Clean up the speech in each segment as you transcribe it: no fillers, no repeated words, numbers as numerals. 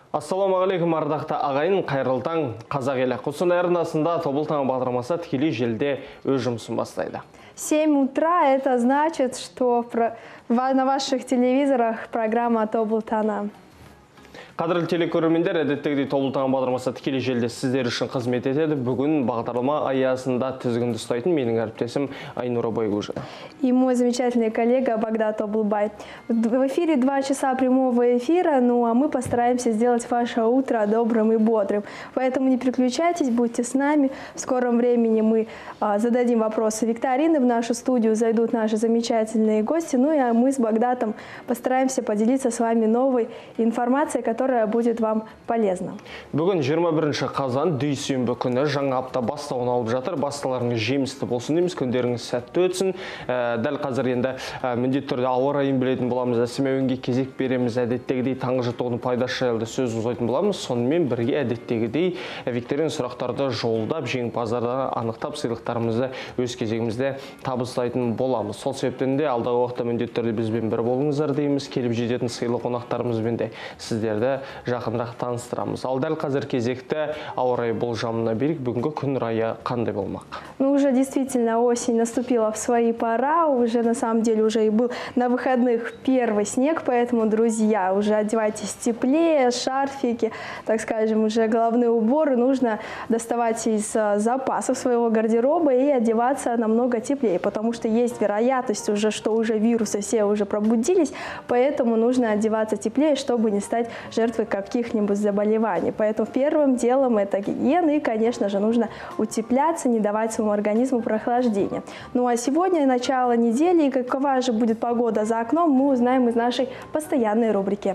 Ассаламағалейкум ардақты ағайын, қайырлы таң. Қазақ елі Қостанай арнасында Тобыл таңы бағдарламасы тікелей желіде өз жұмысын бастайды. 7 утра это значит, что на ваших телевизорах программа Тобыл таңы. Қадірлі телекөрермендер, әдеттегідей Тобыл таңы бағдарламасы тікелей желіде сіздер үшін қызмет етеді. Бүгін бағдарлама аясында тізгінді ұстайтын менің әріптесім Айнура Байгужина. И мой замечательный коллега Багдат Тобылбай. В эфире 2 часа прямого эфира, ну а мы постараемся сделать ваше утро добрым и бодрым. Поэтому не переключайтесь, будьте с нами. В скором времени мы зададим вопросы викторины. В нашу студию зайдут наши замечательные гости. Ну и мы с Багдатом постараемся поделиться с вами новой информацией, которая будет вам полезна. Бүгін 21 қазан дүйсенбі күні жаңа апта бастауын алып жатыр. Басталарыңыз жемісті болсын дейміз, күндеріңіз сәтті өтсін. Дәл қазір енді міндетті түрде ауа райын білетін боламыз. Әсемеуінге кезек береміз. Әдеттегідей таңғы жаттығудың пайдасы жайлы сөз қозғайтын боламыз. Сонымен бірге әдеттегідей викторина сұрақтарды жолдап, жеңімпаздарды анықтап, сыйлықтарымызды өз кезегімізде табыстайтын боламыз. Сол себептен де алдағы уақытта міндетті түрде бізбен бір болыңыздар дейміз. Келіп жететін сыйлы қонақтарымызбен де сіздерді жақынырақ таныстырамыз. Ал дәл қазір кезекті ауа райы болжамына берейік. Бүгінгі күн райы қандай болмақ? Ну, уже действительно осень наступила в свои пора. Уже на самом деле уже и был на выходных первый снег, поэтому, друзья, уже одевайтесь теплее, шарфики, так скажем, уже головные уборы нужно доставать из запасов своего гардероба и одеваться намного теплее, потому что есть вероятность уже, что уже вирусы все уже пробудились, поэтому нужно одеваться теплее, чтобы не стать жертвой каких-нибудь заболеваний. Поэтому первым делом это гигиена и, конечно же, нужно утепляться, не давать своему организму прохлаждения. Ну а сегодня начало недели, и какова же будет погода за окном, мы узнаем из нашей постоянной рубрики.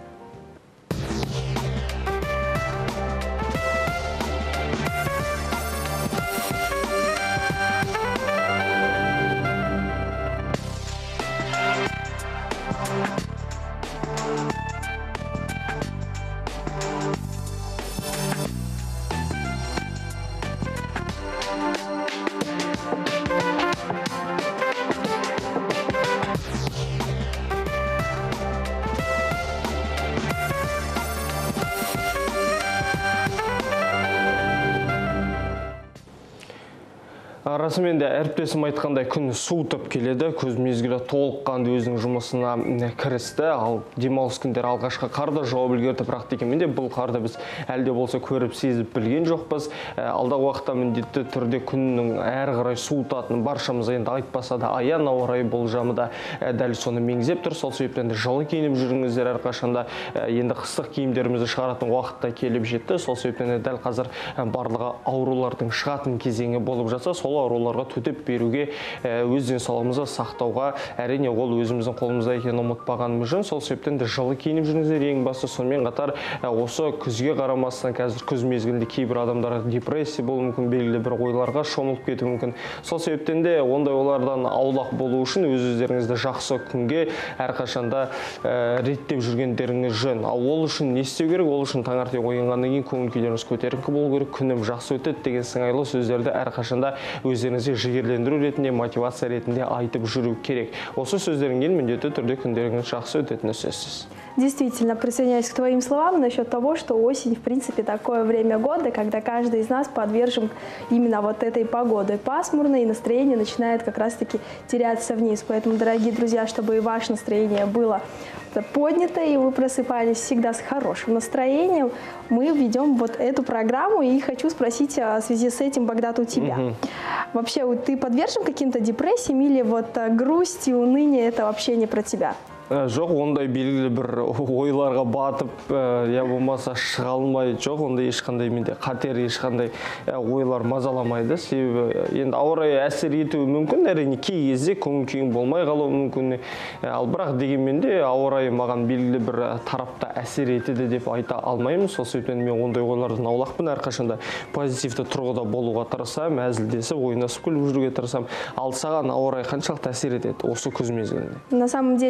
Расымен де әріптесім айтқандай күн суытып келеді, көз мезгілі толыққанды өзінің жұмысына кірісті. Ал демалыс күндері алғашқы қарды жауып үлгерді, бірақ дегенмен де бұл қарды біз әлде болса көріп сезіп білген жоқпыз. Алдағы уақытта міндетті түрде күннің әрі қарай суытатынын баршамыз енді айтпаса да аян ауа райы болжамы да дәл соны меңзеп тұр. Сол себептен де жылы киініп жүріңіздер, әрқашанда енді қыстық киімдерімізді шығаратын уақытта келіп жетті. Сол себептен де дәл қазір барлығы аурулардың шығатын кезеңі болып жатса, сол ауруларға төтеп беруге, өз денсаулығымызды сақтауға, әрине ол өзіміздің қолымызда екенін ұмытпағанымыз жөн. Сол себептен де жылы киініп жүріңіздер, ең басты. Сонымен қатар осы күзге қарамастан қазір күз мезгілінде кейбір адамдарға депрессия болуы мүмкін, белгілі бір ойларға шомылып кетуі мүмкін. Сол себептен де ондай ойлардан аулақ болу үшін өз-өздеріңізді жақсы күнге әрқашанда реттеп жүргендеріңіз жөн. Ал ол үшін не істеу керек? Ол үшін таңертең оянғаннан кейін көңіл күйлеріңіз көтеріңкі болу керек, күнім жақсы өтеді деген сыңайлы сөздерді әрқашанда өздеріңізге жігерлендіру ретінде, мотивация ретінде айтып жүру керек. Осы сөздерден кейін міндетті түрде күндеріңіз жақсы өтетіні сөзсіз. Действительно, присоединяюсь к твоим словам насчет того, что осень, в принципе, такое время года, когда каждый из нас подвержен именно вот этой погоде пасмурной, и настроение начинает как раз-таки теряться вниз. Поэтому, дорогие друзья, чтобы и ваше настроение было поднято, и вы просыпались всегда с хорошим настроением, мы ведем вот эту программу, и хочу спросить в связи с этим, Багдат, у тебя. Вообще, ты подвержен каким-то депрессиям или вот грусти, уныние, это вообще не про тебя? Жоқ, ондай белгілі бір ойларға батып, я болмаса шыға алмай, жоқ, ондай ешқандай менде қатер, ешқандай ойлар мазаламайды. Себебі енді ауа райы әсер етуі мүмкін, әрине кей кезде көңіл күйің болмай қалуы мүмкін. Ал бірақ дегенмен де ауа райы маған белгілі бір тарапта әсер етеді деп айта алмаймын. Сол себептен мен ондай ойлардан аулақпын, әрқашанда позитивті тұрғыда болуға тырысамын, әзілдесіп, ойнасып күліп жүруге тырысамын. Ал саған ауа райы қаншалықты әсер етеді осы күз мезгілінде? На самом деле я очень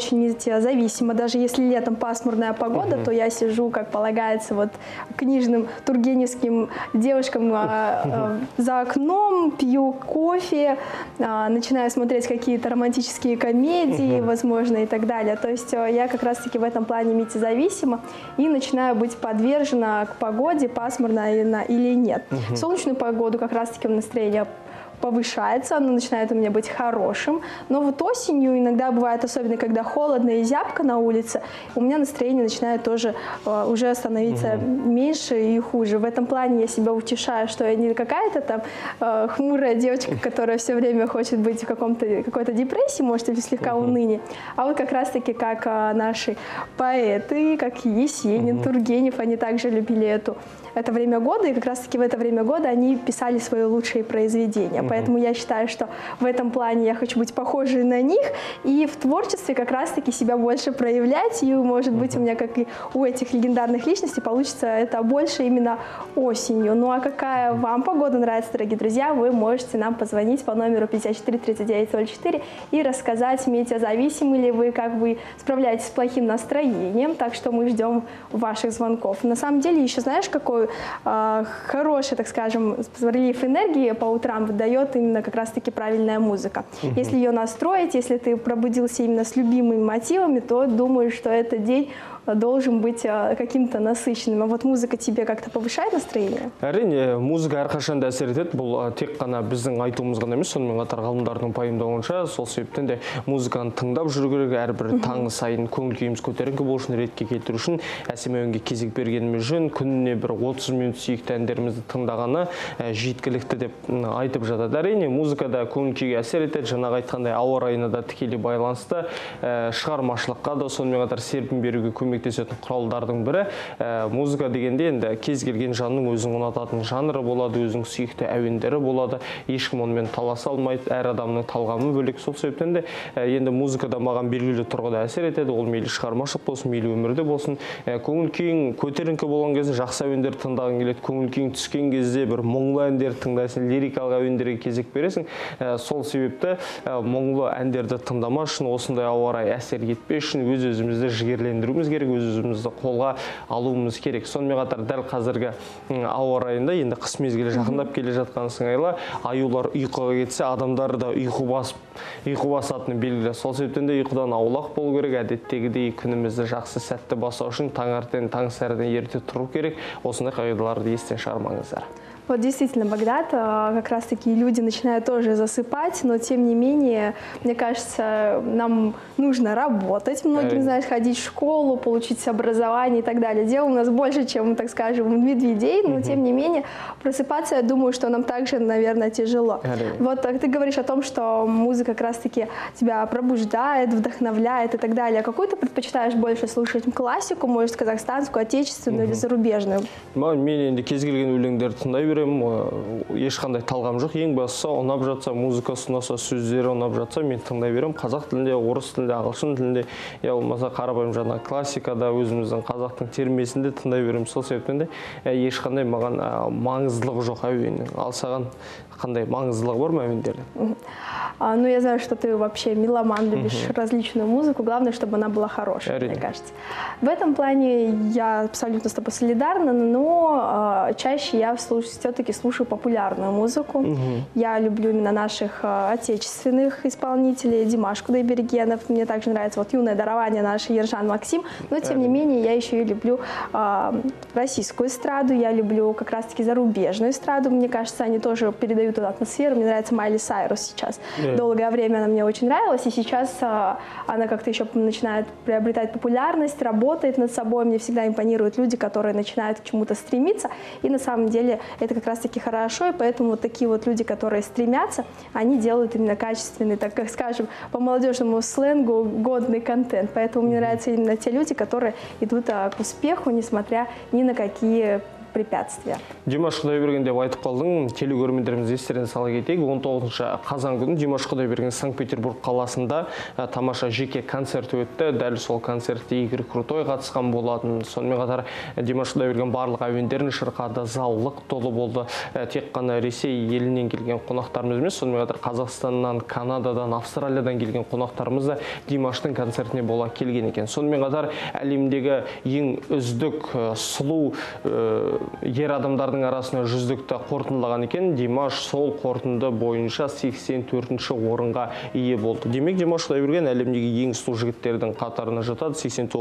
очень метеозависима. Даже если летом пасмурная погода, то я сижу, как полагается, вот книжным тургеневским девушкам за окном, пью кофе, начинаю смотреть какие-то романтические комедии, возможно, и так далее. То есть я как раз-таки в этом плане метеозависима и начинаю быть подвержена к погоде, пасмурно или нет. В солнечную погоду как раз-таки настроение повышается, оно начинает у меня быть хорошим. Но вот осенью иногда бывает, особенно когда холодно и зябко на улице, у меня настроение начинает тоже уже становиться меньше и хуже. В этом плане я себя утешаю, что я не какая-то там хмурая девочка, которая все время хочет быть в какой-то депрессии, может, или слегка унынии, а вот как раз-таки как наши поэты, как Есенин, Тургенев, они также любили это время года, и как раз-таки в это время года они писали свои лучшие произведения. Поэтому я считаю, что в этом плане я хочу быть похожей на них, и в творчестве как раз-таки себя больше проявлять, и, может быть, у меня, как и у этих легендарных личностей, получится это больше именно осенью. Ну а какая вам погода нравится, дорогие друзья, вы можете нам позвонить по номеру 54 39 04 и рассказать, метеозависимы ли вы, как вы справляетесь с плохим настроением, так что мы ждем ваших звонков. На самом деле, еще знаешь, какой хороший, так скажем, прилив энергии по утрам выдает именно как раз-таки правильная музыка. Если ее настроить, если ты пробудился именно с любимыми мотивами, то думаю, что этот день должен быть каким-то насыщенным. А вот музыка тебе как-то повышает настроение? Әрине, музыка әрқашан да әсер етеді. Бұл тек қана біздің айтуымыз ғана емес, сонымен қатар ғалымдардың пайымдауынша, сол себептен де музыканы тыңдап жүру керек, әрбір таң сайын көңіл күйіміз көтеріңкі болу үшін, ретке келтіру үшін әсем әуенге кезек бергеніміз жөн, күніне бір 30 минут сүйікті әндерімізді тыңдағаны жеткілікті деп айтып жатады. Әрине, музыкада көңіл күйге әсер етеді, жаңағы айтқандай ауа райына да тікелей байланысты, шығармашылыққа да сонымен қатар серпін беруге көмектесетін құралдардың бірі. Музыка дегенде енді кез келген жанның өзің ұнататын жанры болады, өзің сүйікті әуендері болады. Ешкім онымен таласа алмайды, әр адамның талғамы бөлек. Сол себептен де енді музыкада маған белгілі тұрғыда әсер етеді. Ол мейлі шығармашылық болсын, мейлі өмірде болсын. Көңіл күйің көтеріңкі болған кезде жақсы әуендер тыңдағың келеді. Көңіл күйің түскен кезде бір мұңлы әндер тыңдайсың, лирикалық әуендерге кезек бересің. Сол себепті мұңлы әндерді тыңдамас үшін, осындай ауа райы әсер етпес үшін өз-өзімізді жігерлендіруіміз керек, өз-өзімізді қолға алуымыз керек. Сонымен қатар дәл қазіргі ауа райында енді қыс мезгілі жақындап келе жатқан сыңайлы аюлар ұйқыға кетсе, адамдар да ұйқы басатыны белгілі. Сол себептен де ұйқыдан аулақ болу керек. Әдеттегідей күнімізді жақсы сәтті бастау үшін таңертең таң сәріден ерте тұру керек. Осындай қағидаларды естен шығармаңыздар. Вот действительно, Багдад, как раз-таки люди начинают тоже засыпать, но тем не менее, мне кажется, нам нужно работать, многим, знаешь, ходить в школу, получить образование и так далее. Дел у нас больше, чем, так скажем, медведей, но тем не менее, просыпаться, я думаю, что нам также, наверное, тяжело. Вот ты говоришь о том, что музыка как раз-таки тебя пробуждает, вдохновляет и так далее. Какую ты предпочитаешь больше слушать? Классику, может, казахстанскую, отечественную или зарубежную? Ешқандай талғам жоқ. Ең бастысы ұнап жатса, музыкасы ұнаса, сөздері ұнап жатса, мен тыңдай беремін. Қазақ тілінде, орыс тілінде, ағылшын тілінде, я болмаса қарапайым жаңа классикада өзіміздің қазақтың термесінде тыңдай беремін. Сол себептен де ешқандай маған маңыздылығы жоқ әуеннің. Ал саған қандай маңыздылығы бар ма әуендердің? Ну, я знаю, что ты вообще меломан, любишь различную музыку. Главное, чтобы она была хорошая, мне кажется. В этом плане я абсолютно с тобой солидарна, но чаще я все-таки слушаю популярную музыку. Я люблю именно наших отечественных исполнителей, Димаш Кудайбергенов. Мне также нравится вот юное дарование наш Ержан Максим. Но, тем не менее, я еще и люблю российскую эстраду. Я люблю как раз-таки зарубежную эстраду. Мне кажется, они тоже передают эту атмосферу. Мне нравится Майли Сайрус сейчас. Долгое время она мне очень нравилась, и сейчас она как-то еще начинает приобретать популярность, работает над собой. Мне всегда импонируют люди, которые начинают к чему-то стремиться, и на самом деле это как раз-таки хорошо, и поэтому вот такие вот люди, которые стремятся, они делают именно качественный, так как скажем, по молодежному сленгу, годный контент. Поэтому мне нравятся именно те люди, которые идут к успеху, несмотря ни на какие препятствия. Димаш Құдайберген деп айтып қалдың, телекөрермендеріміз естеріне сала кетейік. 19 қазан күні Димаш Құдайберген Санкт-Петербург қаласында тамаша жеке концерт өтті. Дәл сол концертте Игорь Крутой қатысқан болатын. Сонымен қатар Димаш Құдайберген барлық әуендерін шырқады, заллық толы болды. Тек қана Ресей елінен келген қонақтарымыз емес, сонымен қатар Қазақстаннан, Канададан, Австралиядан келген қонақтарымыз да Димаштың концертіне бола келген екен. Сонымен қатар әлемдегі ең үздік сұлу ер адамдардың арасында жүздікті қорытындылаған екен. Димаш сол қорытынды бойынша 84-ші орынға ие болды. Демек, Димаш Құдайберген әлемдегі ең сұлу жігіттердің қатарына жатады,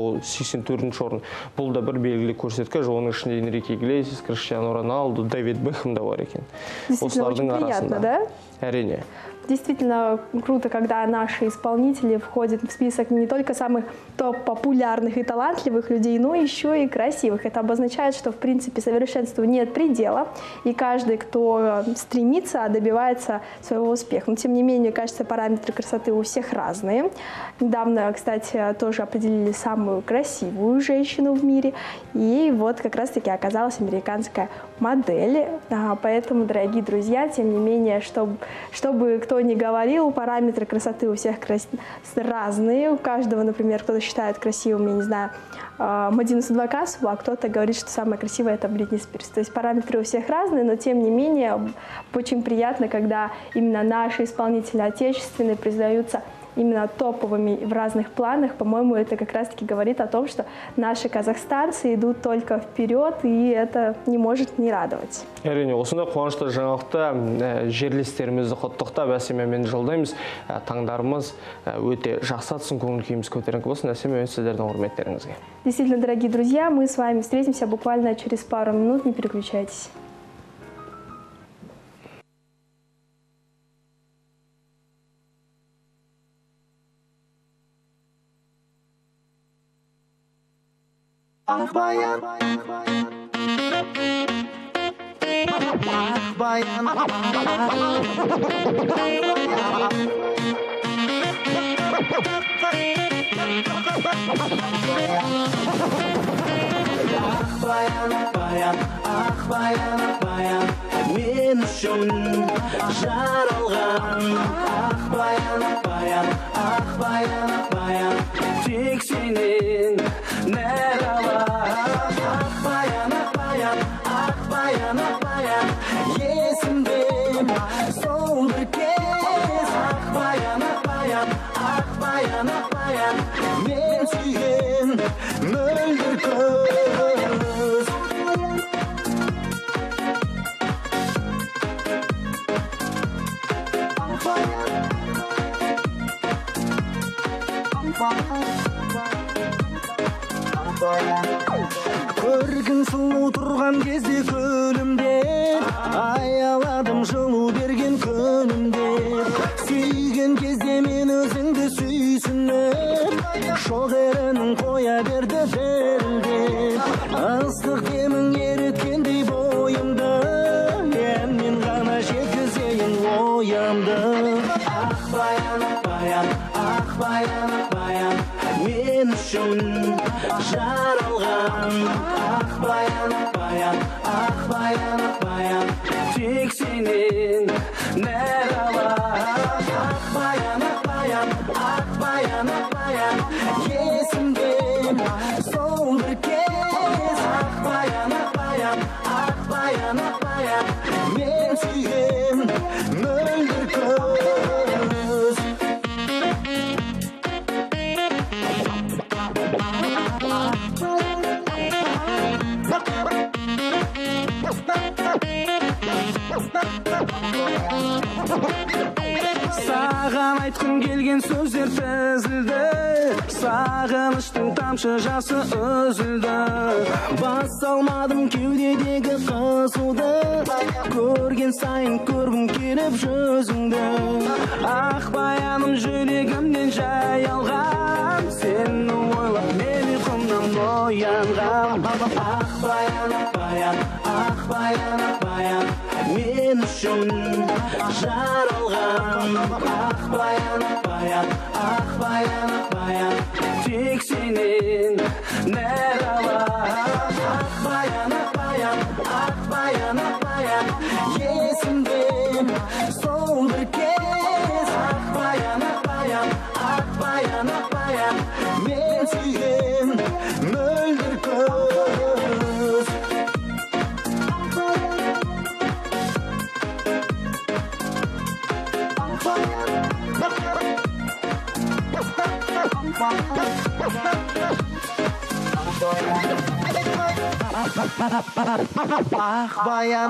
84-ші орын. Бұл да бір белгілі көрсеткіш. Оның ішінде Энрике Иглесиас, Криштиану Роналду, Дэвид Бекхэм да бар екен. Действительно, очень приятно, да? Әрине. Действительно круто, когда наши исполнители входят в список не только самых топ-популярных и талантливых людей, но еще и красивых. Это обозначает, что в принципе совершенству нет предела, и каждый, кто стремится, добивается своего успеха. Но тем не менее, кажется, параметры красоты у всех разные. Недавно, кстати, тоже определили самую красивую женщину в мире, и вот как раз-таки оказалась американская модель. Поэтому, дорогие друзья, тем не менее, чтобы кто ни говорил, параметры красоты у всех разные. У каждого, например, кто-то считает красивым, я не знаю, Мадину Садвакасову, а кто-то говорит, что самая красивая — это Бритни Спирс. То есть параметры у всех разные, но тем не менее очень приятно, когда именно наши исполнители отечественные признаются именно топовыми в разных планах. По-моему, это как раз-таки говорит о том, что наши казахстанцы идут только вперед, и это не может не радовать. Әрине, осындай қуанышты жаңалықта жерлестерімізді құттықтап Әсемамен жолдаймыз. Таңдарымыз өте жақсы атсын, көңіл күйіміз көтеріңкі болсын. Әсема, сіздердің құрметтеріңізге. Действительно, дорогие друзья, мы с вами встретимся буквально через пару минут. Не переключайтесь. Ахбаян, мен үшін жаралған. Ахбаян, тек сенен нәр алам. Ахбаян, есімде сол бір кез. Ахбаян, мен сүйген мөлдір көз. Көргін сұлу тұрған кезде көлімде, аяладым жылу берген күнімде. Сүйген кезде мен өзіңді сүйсініп, шоқ ерінің қоя берді дірілдеп. Ыстық демің ереткендей бойымды, мен ғана жеткізейін ойымды. Ахбаян, мен үшін жаралған. Ахбаян, тек сенен нәр алам. Ахбаян, есімде сол бір кез. Ахбаян, мен сүйген мөлдір көз. Саған айтқым келген сөздер тізілді, сағыныштың тамшы жасы үзілді. Бас алмадым кеудедегі қызуды, көрген сайын көргім келіп жүзіңді. Ахбаяным жүрегімнен жай алған, сені ойлап мен ұйқымнан оянғам. Ахбаян, мен үшін жаралған. Ахбаян, тек сенен нәр алам. Ақбаян.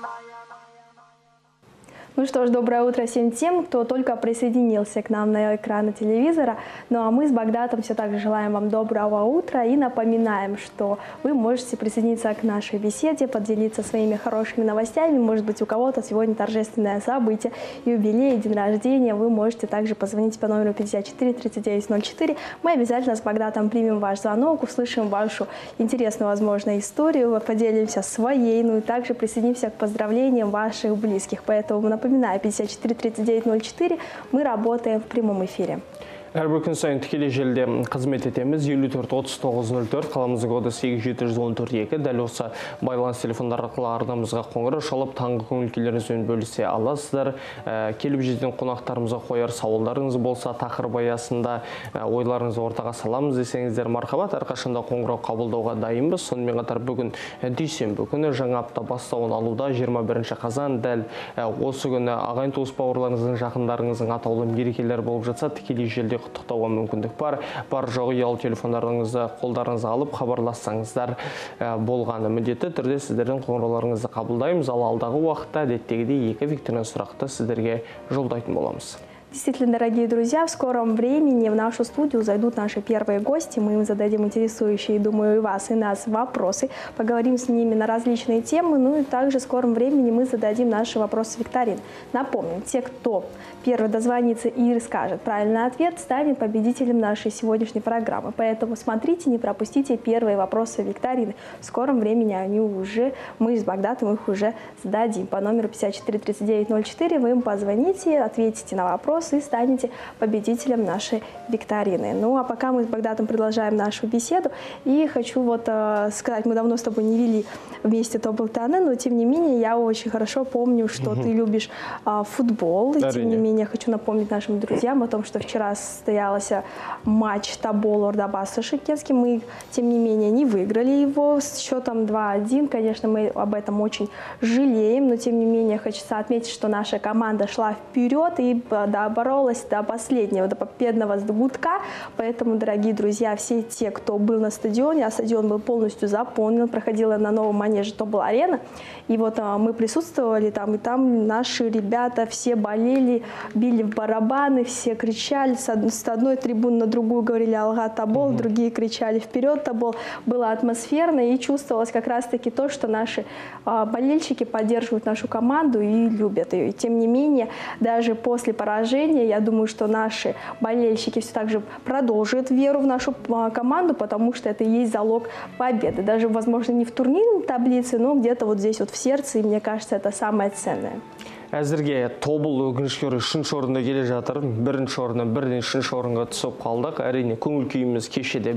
Ну что ж, доброе утро всем тем, кто только присоединился к нам на экраны телевизора. Ну а мы с Багдатом все так же желаем вам доброго утра и напоминаем, что вы можете присоединиться к нашей беседе, поделиться своими хорошими новостями. Может быть, у кого-то сегодня торжественное событие, юбилей, день рождения. Вы можете также позвонить по номеру 54 39 04. Мы обязательно с Багдатом примем ваш звонок, услышим вашу интересную, возможно, историю, поделимся своей, ну и также присоединимся к поздравлениям ваших близких. Поэтому напоминаю, 54 39 04, мы работаем в прямом эфире. Әрбір күн сайын тікелей желіде қызмет етеміз. 54-39-04, қаламыздың коды 8714-2. Дәл осы байланыс телефондар арқылы арнамызға қоңырау шалып, таңғы көңіл-күйлеріңізбен бөлісе аласыздар. Келіп жеткен қонақтарымызға қояр сауалдарыңыз болса, тақырып аясында ойларыңызды ортаға саламыз десеңіздер мархабат. Әрқашанда қоңырау қабылдауға дайынбыз. Сонымен қатар бүгін дүйсенбі күні жаңа апта бастауын алуда 21 қазан. Дәл осы күні ағайын туыс бауырларыңыздың, жақындарыңыздың атаулы мерекелер болып жатса, тікелей желіде құттықтауға мүмкіндік бар. Бар жоғы ұялы телефондарыңызды қолдарыңызға алып хабарлассаңыздар болғаны міндетті түрде сіздердің қоңырауларыңызды қабылдаймыз. Ал алдағы уақытта әдеттегідей екі викторина сұрақты сіздерге жолдайтын боламыз. Действительно, дорогие друзья, в скором времени в нашу студию зайдут наши первые гости. Мы им зададим интересующие, думаю, и вас, и нас вопросы. Поговорим с ними на различные темы. Ну и также в скором времени мы зададим наши вопросы викторин. Напомним, те, кто первый дозвонится и скажет правильный ответ, станет победителем нашей сегодняшней программы. Поэтому смотрите, не пропустите первые вопросы викторины. В скором времени они уже, мы с Багдатом их уже зададим. По номеру 54 39 04 вы им позвоните, ответите на вопрос и станете победителем нашей викторины. Ну а пока мы с Багдатом продолжаем нашу беседу. И хочу сказать, мы давно с тобой не вели вместе топ-алтаны, но тем не менее я очень хорошо помню, что ты любишь футбол. И тем не менее хочу напомнить нашим друзьям о том, что вчера состоялся матч Тобол-Ордабас с Шымкентским. Мы, тем не менее, не выиграли его с счетом 2-1. Конечно, мы об этом очень жалеем, но тем не менее хочется отметить, что наша команда шла вперед и боролась до последнего, до победного гудка. Поэтому, дорогие друзья, все те, кто был на стадионе, а стадион был полностью заполнен, проходила на новом манеже Тобол-арена. И мы присутствовали там, и там наши ребята все болели, били в барабаны, все кричали с одной трибуны на другую, говорили «Алга Тобол», другие кричали «Вперед Тобол». Было атмосферно и чувствовалось как раз-таки то, что наши болельщики поддерживают нашу команду и любят ее. И тем не менее, даже после поражения, я думаю, что наши болельщики все так же продолжат веру в нашу команду, потому что это и есть залог победы. Даже, возможно, не в турнирной таблице, но где-то вот здесь вот в сердце, и мне кажется, это самое ценное. Әзірге Тобыл өкінішке орай үшінші орында келе жатыр. Бірінші орыннан бірден үшінші орынға түсіп қалдық. Әрине көңіл күйіміз кешеде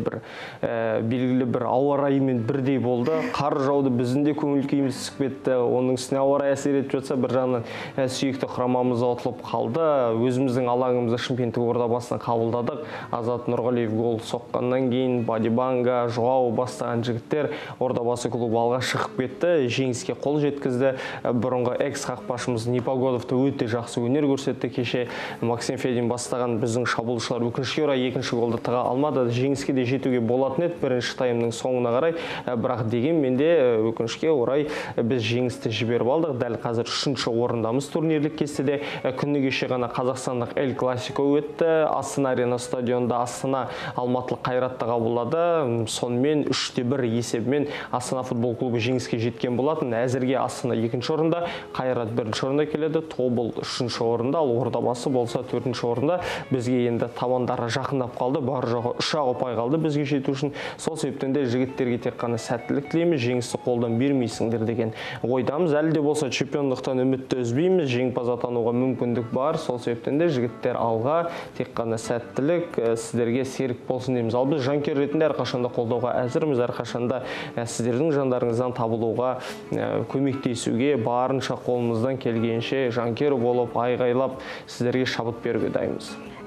белгілі бір ауа райымен бірдей болды. Қар жауды, біздің де көңіл күйіміз түсіп кетті. Оның үстіне ауа райы әсер етіп жатса, бір жағынан сүйікті құрамамыз ұтылып қалды. Өзіміздің алаңымызда Шымкенттік Ордабасыны қабылдадық. Азат Нұрғалиев гол соққаннан кейін Бадибанга, Жоғау бастаған жігіттер Ордабасы клубы алға шығып кетті. Жеңіске қол жеткізді. Бұрынғы экс-қақпашымыз Непогодовты өте жақсы өнер көрсетті. Кеше Максим Федин бастаған біздің шабуылшылар өкінішке орай екінші голды тыға алмады. Жеңіске де жетуге болатын еді бірінші таймның соңына қарай. Бірақ дегенмен де өкінішке орай біз жеңісті жіберіп алдық. Дәл қазір үшінші орындамыз турнирлік кестеде. Күні кеше ғана қазақстандық Эль Классико өтті. Астана арена стадионда Астана Алматылық Қайратты қабылдады. Сонымен 3-1 есебімен Астана футбол клубы жеңіске жеткен болатын. Әзірге Астана екінші орында, Қайрат бірінші орында келеді, Тобыл үшінші орында, ал Ордабасы болса төртінші орында. Бізге енді табандары жақындап қалды, бар жоғы 3-ақ ұпай қалды бізге жету үшін. Сол себептен де жігіттерге тек қана сәттілік тілейміз, жеңісті қолдан бермейсіңдер деген ойдамыз. Әлі де болса чемпиондықтан үмітті үзбейміз, жеңімпаз атануға мүмкіндік бар. Сол себептен де жігіттер алға, тек қана сәттілік сіздерге серік болсын дейміз. Ал біз жанкүйер ретінде әрқашанда қолдауға әзірміз, әрқашанда сіздердің жандарыңыздан табылуға көмектесуге барынша қолымыздан келгенше жанкер болып, айғайлап, сіздерге шабыт беруге дайынбыз.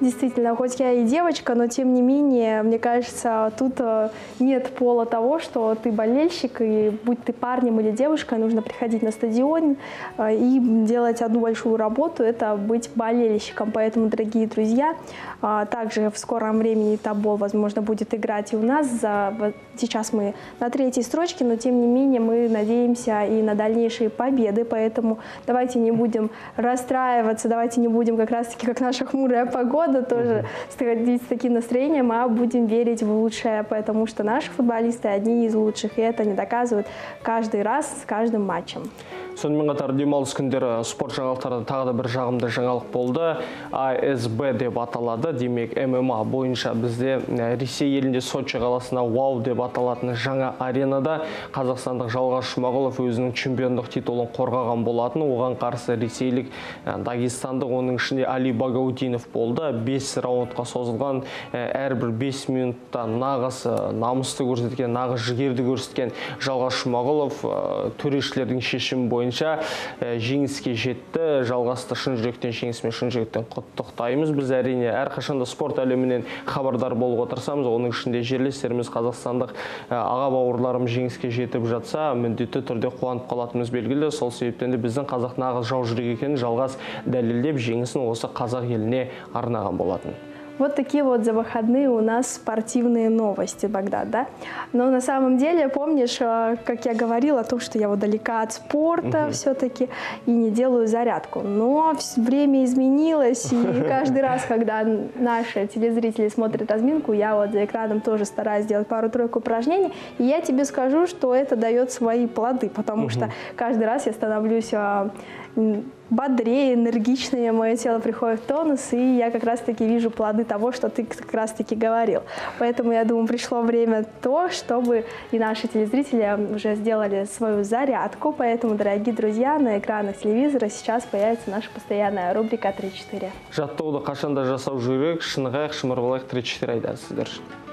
действительно, хоть я и девочка, но тем не менее, мне кажется, тут нет пола того, что ты болельщик, и будь ты парнем или девушкой, нужно приходить на стадион и делать одну большую работу, это быть болельщиком. Поэтому, дорогие друзья, также в скором времени Тобол, возможно, будет играть и у нас. Сейчас мы на 3-й строчке, но тем не менее мы надеемся и на дальнейшие победы, поэтому давайте не будем расстраиваться, давайте не будем как раз-таки, как наша хмурая погода, тоже сходить с таким настроением, а будем верить в лучшее, потому что наши футболисты одни из лучших, и это они доказывают каждый раз с каждым матчем. Сонымен қатар демалыс күндері спорт жаңалықтарда тағы да бір жағымды жаңалық болды. АСБ деп аталады. Демек, ММА бойынша бізде Ресей елінде Сочи қаласына УАУ деп аталатын жаңа аренада қазақстандық Жалғас Жұмағұлов өзінің чемпиондық титулын қорғаған болатын. Оған қарсы ресейлік дагестандық, оның ішінде Али Багаутдинов болды. 5 раундқа созылған, әрбір 5 минутта нағыз намысты көрсеткен, нағыз жігерді көрсеткен Жалғас Жұмағұлов төрешілердің шешімі бойынша жеңіске жетті. Жалғасты шын жүректен жеңісімен шын жүректен құттықтаймыз. Біз әрине әрқашанда спорт әлемінен хабардар болуға тырысамыз. Оның ішінде жерлестеріміз қазақстандық аға бауырларымыз жеңіске жетіп жатса, міндетті түрде қуанып қалатынымыз белгілі. Сол себептен де біздің қазақ нағыз жау жүрек екенін Жалғас дәлелдеп, жеңісін осы қазақ еліне арнаған болатын. Вот такие вот за выходные у нас спортивные новости, Богдан, да? Но на самом деле, помнишь, как я говорила о том, что я вот далека от спорта все-таки и не делаю зарядку. Но время изменилось, и каждый раз, когда наши телезрители смотрят разминку, я вот за экраном тоже стараюсь делать пару-тройку упражнений. И я тебе скажу, что это дает свои плоды, потому что каждый раз я становлюсь бодрее, энергичнее, мое тело приходит в тонус, и я как раз-таки вижу плоды того, что ты как раз-таки говорил. Поэтому, я думаю, пришло время то, чтобы и наши телезрители уже сделали свою зарядку. Поэтому, дорогие друзья, на экранах телевизора сейчас появится наша постоянная рубрика 3-4. Жаттығуды қашанда жасау жүрек, шынығайық, шымырбалайық 3-4 айдасыздар.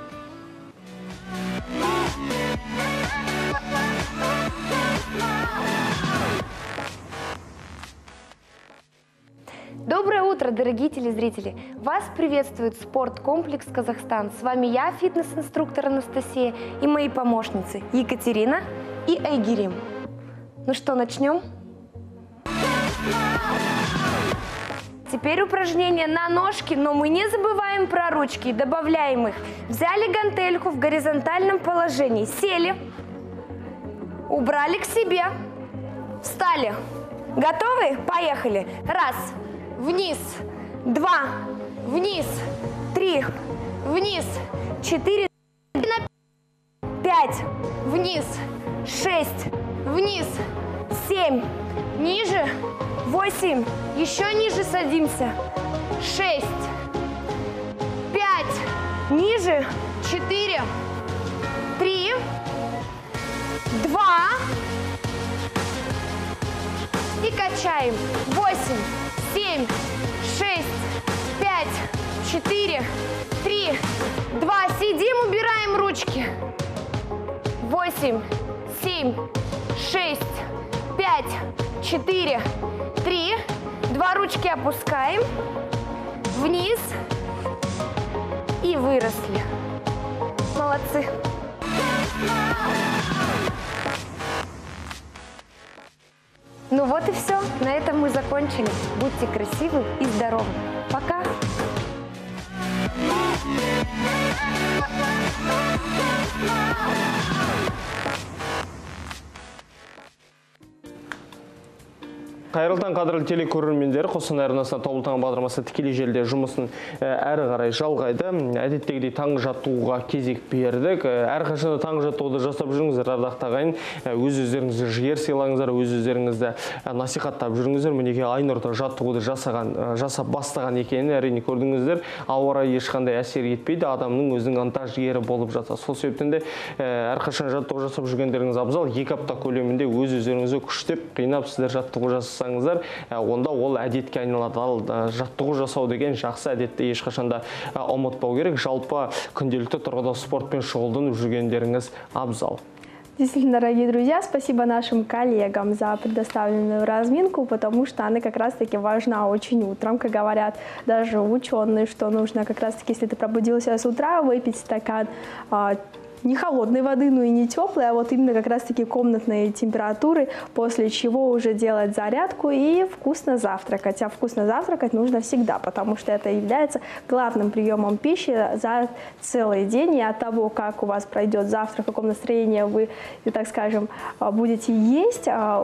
Доброе утро, дорогие телезрители! Вас приветствует спорткомплекс «Казахстан». С вами я, фитнес-инструктор Анастасия, и мои помощницы Екатерина и Айгерим. Ну что, начнем? Теперь упражнения на ножки, но мы не забываем про ручки, добавляем их. Взяли гантельку в горизонтальном положении, сели, убрали к себе, встали. Готовы? Поехали. Раз. Вниз, 2, вниз, 3, вниз, 4, 5, вниз, 6, вниз, 7, ниже, 8, еще ниже садимся, 6, 5, ниже, 4, 3, 2, и качаем, 8, 7, 6, 5, 4, 3, 2. Сидим, убираем ручки. 8, 7, 6, 5, 4, 3. 2 ручки опускаем. Вниз. И выросли. Молодцы. Ну вот и все. На этом мы закончили. Будьте красивы и здоровы. Пока! Қайырлы таң, қадірлі телекөрермендер, Қостанай арнасына тобыл таң бағдарламасы тікелей желіде жұмысын әрі қарай жалғайды. Әдеттегідей таңғы жаттығуға кезек бердік. Әрқашанда таңғы жаттығуды жасап жүріңіздер, ардақты ағайын. Өз-өздеріңізді жігер сыйлаңыздар, өз-өздеріңізді насихаттап жүріңіздер. Мінекей Айнұрда жаттығуды жасап бастаған екенін әрине көрдіңіздер. Ауа райы ешқандай әсер етпейді, адамның өзінің ынта жігері болып жатса. Сол себептен де әрқашан жаттығу жасап жүргендеріңіз абзал. 2 апта көлемінде өз-өздеріңізді күштеп, қинап сіздер жаттығу жасасаңыздар, онда ол әдетке айналады. Ал жаттығу жасау деген жақсы әдетті ешқашанда ұмытпау керек. Жалпы күнделікті тұрғыда спортпен шұғылданып жүргендеріңіз абзал. Действительно, дорогие друзья, спасибо нашим коллегам за предоставленную разминку, потому что она как раз-таки важна очень утром, как говорят даже ученые, что нужно как раз-таки, если ты пробудился с утра, выпить стакан не холодной воды, но и не теплой, а вот именно как раз-таки комнатной температуры, после чего уже делать зарядку и вкусно завтракать. А вкусно завтракать нужно всегда, потому что это является главным приемом пищи за целый день. И от того, как у вас пройдет завтрак, в каком настроении вы, так скажем, будете есть,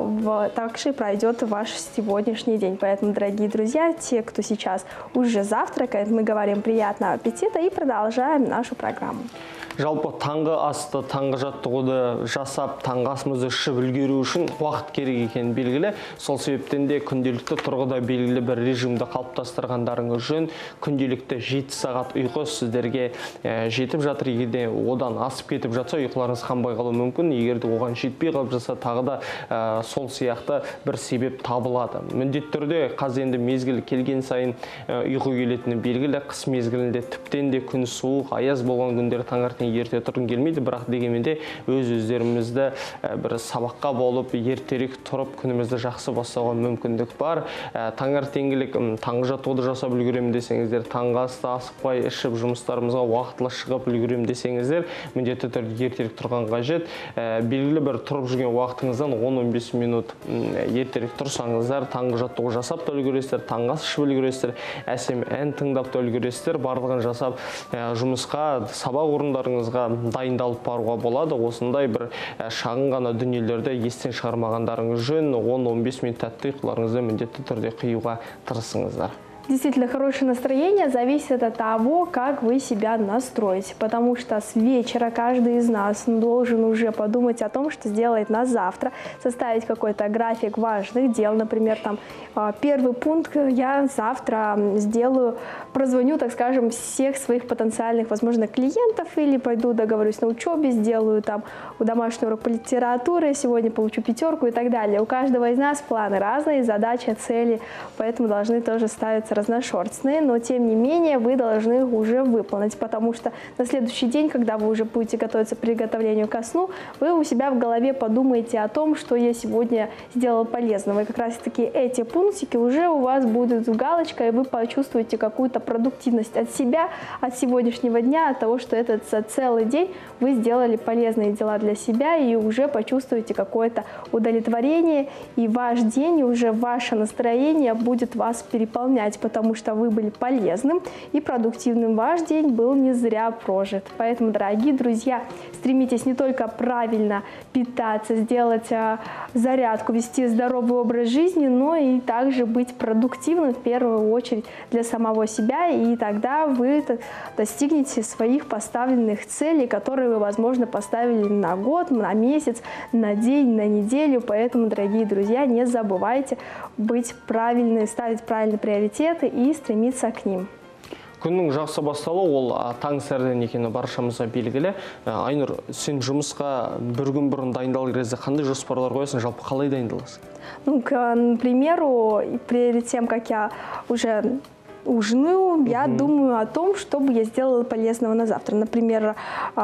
также пройдет ваш сегодняшний день. Поэтому, дорогие друзья, те, кто сейчас уже завтракает, мы говорим приятного аппетита и продолжаем нашу программу. Жалпы таңғы асты, таңғы жаттығуды жасап, таңғы асымызды ішіп үлгеру үшін уақыт керек екені белгілі. Сол себептен де күнделікті тұрғыда белгілі бір режимді қалыптастырғандарыңыз жөн. Күнделікті 7 сағат ұйқы сіздерге жетіп жатыр. Егерде одан асып кетіп жатса, ұйқыларыңыз қанбай қалуы мүмкін. Егерде оған жетпей қалып жатса, тағы да сол сияқты бір себеп табылады. Міндетті түрде қазір енді мезгіл келген сайын ұйқы келетіні белгілі. Қыс мезгілінде тіптен де күн суық, аяз болған күндер таңертең ерте тұрғың келмейді, бірақ дегенмен де өз-өздерімізді бір сабаққа болып, ертерек тұрып, күнімізді жақсы бастауға мүмкіндік бар. Таңертеңгілік таңғы жаттығуды жасап үлгеремін десеңіздер, таңғы асты асықпай ішіп, жұмыстарымызға уақытылы шығып үлгеремін десеңіздер, міндетті түрде ертерек тұрған қажет. Белгілі бір тұрып жүрген уақытыңыздан 10-15 минут ертерек тұрсаңыздар, таңғы жаттығу жасап та үлгересіздер, таңғы ас ішіп үлгересіздер, әсем ән тыңдап та үлгересіздер, барлығын жасап жұмысқа, сабақ орындарыңызға дайындалып баруға болады. Осындай бір шағын ғана дүниелерді естен шығармағандарыңыз жөн. 10-15 минут тәтті ұйқыларыңызды міндетті түрде қиюға тырысыңыздар. Действительно, хорошее настроение зависит от того, как вы себя настроите, потому что с вечера каждый из нас должен уже подумать о том, что сделает на завтра, составить какой-то график важных дел, например, там первый пункт: я завтра сделаю, прозвоню, так скажем, всех своих потенциальных, возможно, клиентов, или пойду договорюсь на учебе, сделаю там домашний урок по литературе, сегодня получу 5 и так далее. У каждого из нас планы разные, задачи, цели, поэтому должны тоже ставиться разношерстные, но тем не менее вы должны их уже выполнить, потому что на следующий день, когда вы уже будете готовиться к приготовлению ко сну, вы у себя в голове подумаете о том, что я сегодня сделала полезного. И как раз таки эти пунктики уже у вас будут в галочкой, и вы почувствуете какую-то продуктивность от себя, от сегодняшнего дня, от того, что этот целый день вы сделали полезные дела для себя, и уже почувствуете какое-то удовлетворение, и ваш день, и уже ваше настроение будет вас переполнять, потому что вы были полезным и продуктивным. Ваш день был не зря прожит. Поэтому, дорогие друзья, стремитесь не только правильно питаться, сделать зарядку, вести здоровый образ жизни, но и также быть продуктивным в первую очередь для самого себя, и тогда вы достигнете своих поставленных целей, которые вы, возможно, поставили на год, на месяц, на день, на неделю. Поэтому, дорогие друзья, не забывайте быть правильными, ставить правильные приоритеты и стремиться к ним. Күннің жақсы басталуы ол таң сәріден екені баршамызға белгілі. Айнұр, сен жұмысқа бір күн бұрын дайындалған кезде қандай жоспарлар қоясың, жалпы қалай дайындаласың? Ну, к примеру, перед тем, как я уже ужинаю, я думаю о том, что бы я сделала полезного на завтра. Например,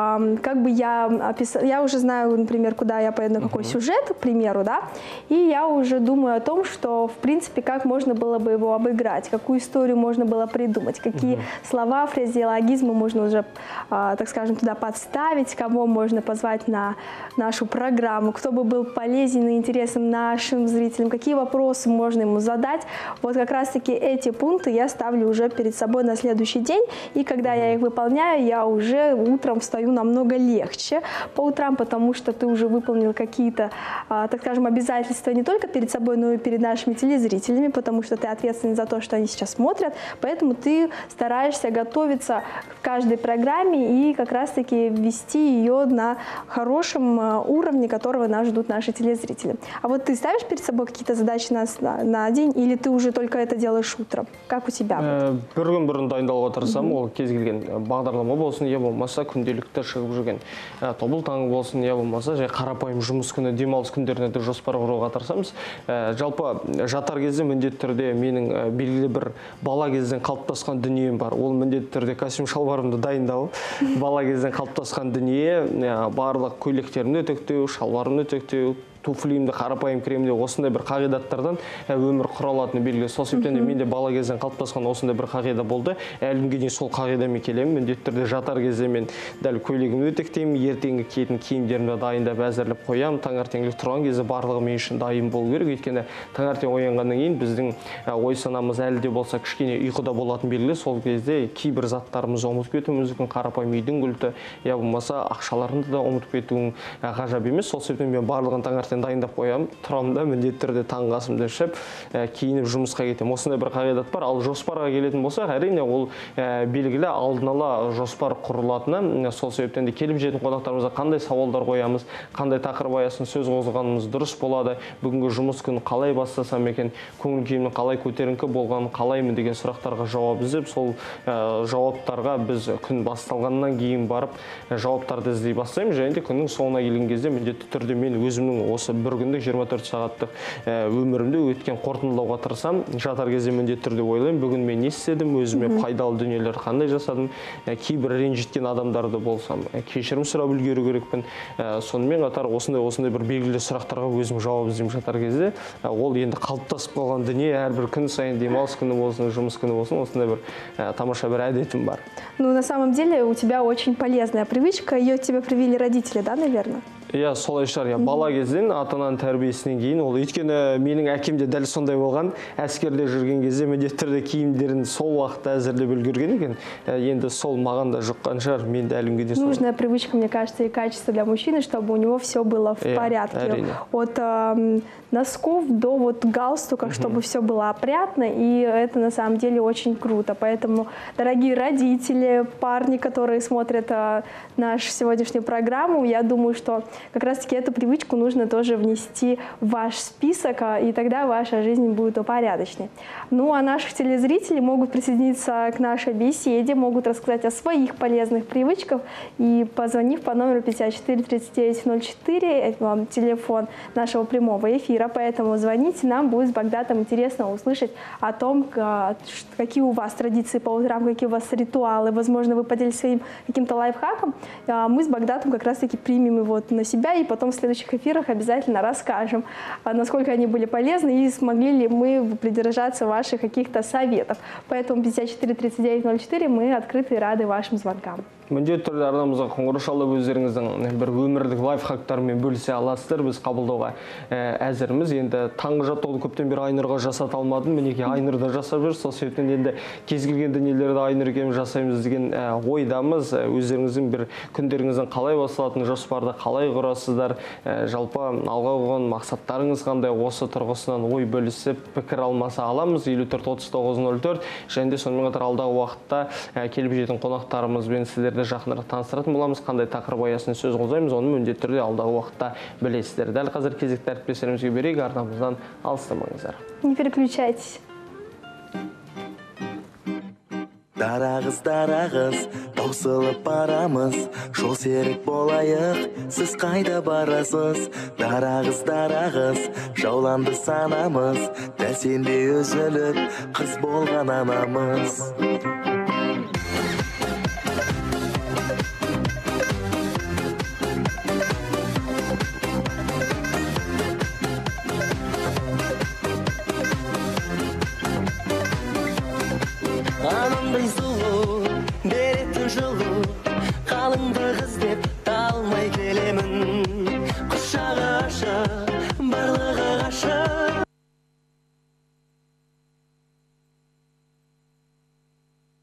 как бы я уже знаю, например, куда я поеду, на какой сюжет, к примеру, да, и я уже думаю о том, что, в принципе, как можно было бы его обыграть, какую историю можно было придумать, какие слова, фразеологизмы можно уже, так скажем, туда подставить, кого можно позвать на нашу программу, кто бы был полезен и интересен нашим зрителям, какие вопросы можно ему задать. Вот как раз-таки эти пункты я ставлю уже перед собой на следующий день, и когда я их выполняю, я уже утром встаю намного легче по утрам, потому что ты уже выполнил какие-то, так скажем, обязательства не только перед собой, но и перед нашими телезрителями, потому что ты ответственен за то, что они сейчас смотрят, поэтому ты стараешься готовиться к каждой программе и как раз-таки вести ее на хорошем уровне, которого нас ждут наши телезрители. А вот ты ставишь перед собой какие-то задачи на день, или ты уже только это делаешь утром? Как у тебя? бы? бір күн бұрын дайындалуға тырысамын. Ол кез келген бағдарлама болсын, я болмаса күнделікті шығып жүрген тобыл таңы болсын, я болмаса жай қарапайым жұмыс күні, демалыс күндеріне де жоспар құруға тырысамыз. Жалпы жатар кезде міндетті түрде менің белгілі бір бала кезден қалыптасқан дүнием бар. Ол міндетті түрде костюм шалбарымды дайындау. Бала кезден қалыптасқан дүние, барлық көйлектерімді үтіктеу, шалбарымды үтіктеу, туфлиімді қарапайым кремде, осындай бір қағидаттардан өмір құралатыны белгілі. Сол себептен де менде бала кезден қалыптасқан осындай бір қағида болды. Әлі күнге дейін сол қағидамен келемін. Міндетті түрде жатар кезде мен дәл көйлегімді үтіктеймін, ертеңгі киетін киімдерімді дайындап әзірлеп қоямын. Таңертеңгілік тұрған кезде барлығы мен үшін дайын болу керек. Өйткені таңертең оянғаннан кейін біздің ой санамыз әлі де болса кішкене ұйқыда болатын белгілі. Сол кезде кейбір заттарымызды ұмытып кетуіміз мүмкін, қарапайым үйдің кілті, я болмаса ақшаларымды да ұмытып кетуім ғажап емес. Сол себептен мен барлығын таңертең дайындап қоямын, тұрамын да міндетті түрде таңғы асымды ішіп, киініп жұмысқа кетемін. Осындай бір қағидат бар. Ал жоспарға келетін болсақ, әрине ол белгілі алдын ала жоспар құрылатыны. Сол себептен де келіп жететін қонақтарымызға қандай сауалдар қоямыз, қандай тақырып аясында сөз қозғағанымыз дұрыс болады, бүгінгі жұмыс күнін қалай бастасам екен, көңіл күйімнің қалай көтеріңкі болғанын қалаймын деген сұрақтарға жауап іздеп, сол жауаптарға біз күн басталғаннан кейін барып жауаптарды іздей бастаймыз. Және де күннің соңына келген кезде міндетті түрде мен өзімнің осы бір күндік 24 сағаттық өмірімді өткен қорытындылауға тырысам. Жатар кезде міндетті түрде ойлаймын, бүгін мен не істедім, өзіме пайдалы дүниелер қандай жасадым, кейбір ренжіткен адамдарды болсам кешірім сұрап үлгеру керекпін. Сонымен қатар осындай бір белгілі сұрақтарға өзім жауап іздеймін жатар кезде. Ол енді қалыптасып қалған дүние, әрбір күн сайын демалыс күні болсын, жұмыс күні болсын, осындай бір тамаша бір әдетім бар. Ну, на самом деле у тебя очень полезная привычка, ее тебе привили родители, да, наверное? Иә, солай шығар. Бала кезден ата-ананың тәрбиесінен кейін ол, өйткені менің әкем де дәл сондай болған. Әскерде жүрген кезде міндетті түрде киімдерін сол уақытта әзірлеп үлгерген екен. Енді сол маған да жұққан шығар. Мен де әлі күнге дейін. Нужная привычка, мне кажется, и качество для мужчины, чтобы у него все было в порядке. От носков до вот галстука, чтобы все было опрятно, и это на самом деле очень круто. Поэтому, дорогие родители, парни, которые смотрят нашу сегодняшнюю программу, я думаю, что как раз-таки эту привычку нужно тоже внести в ваш список, и тогда ваша жизнь будет упорядочнее. Ну, а наши телезрители могут присоединиться к нашей беседе, могут рассказать о своих полезных привычках, и позвонив по номеру 54 39 04, это вам телефон нашего прямого эфира, поэтому звоните, нам будет с Багдатом интересно услышать о том, какие у вас традиции по утрам, какие у вас ритуалы, возможно, вы поделитесь своим каким-то лайфхаком. Мы с Багдатом как раз-таки примем его на себя и потом в следующих эфирах обязательно расскажем, насколько они были полезны и смогли ли мы придержаться ваших каких-то советов. Поэтому 54 39 04 мы открыты и рады вашим звонкам. Міндетті түрде арнамызға қоңырау шалып өздеріңіздің бір өмірлік лайфхактарымен бөлісе аласыздар. Біз қабылдауға әзірміз. Енді таңғы жаттығуды көптен бері Айнұрға жасата алмадым. Мінекей Айнұр да жасап жүр. Сол себептен енді кез келген дүниелерді Айнұр екеуміз жасаймыз деген ойдамыз. Өздеріңіздің бір күндеріңіздің қалай басталатынын, жоспарды қалай құрасыздар, жалпы алға қойған мақсаттарыңыз қандай, осы тұрғысынан ой бөлісіп пікір алмаса аламыз. 54 39 04. Және де сонымен қатар алдағы уақытта келіп жететін қонақтарымызбен сіздерді жақынырақ таныстыратын боламыз. Қандай тақырып аясында сөз қозғаймыз, оны міндетті түрде алдағы уақытта білесіздер. Дәл қазір кезекті әріптестерімізге берейік, арнамыздан алыстамаңыздар. Не переключайтесь. Дарағыз, дарағыз, таусылып барамыз, жол серік болайық, сіз қайда барасыз? Дарағыз, дарағыз, жауланды санамыз, дәл сенде өзіліп, қыз болған анамыз. Анандай сұлу, беретін жылу, қалыңды қыз деп талмай келемін. Құшағы ашық, барлығы ғашық. 54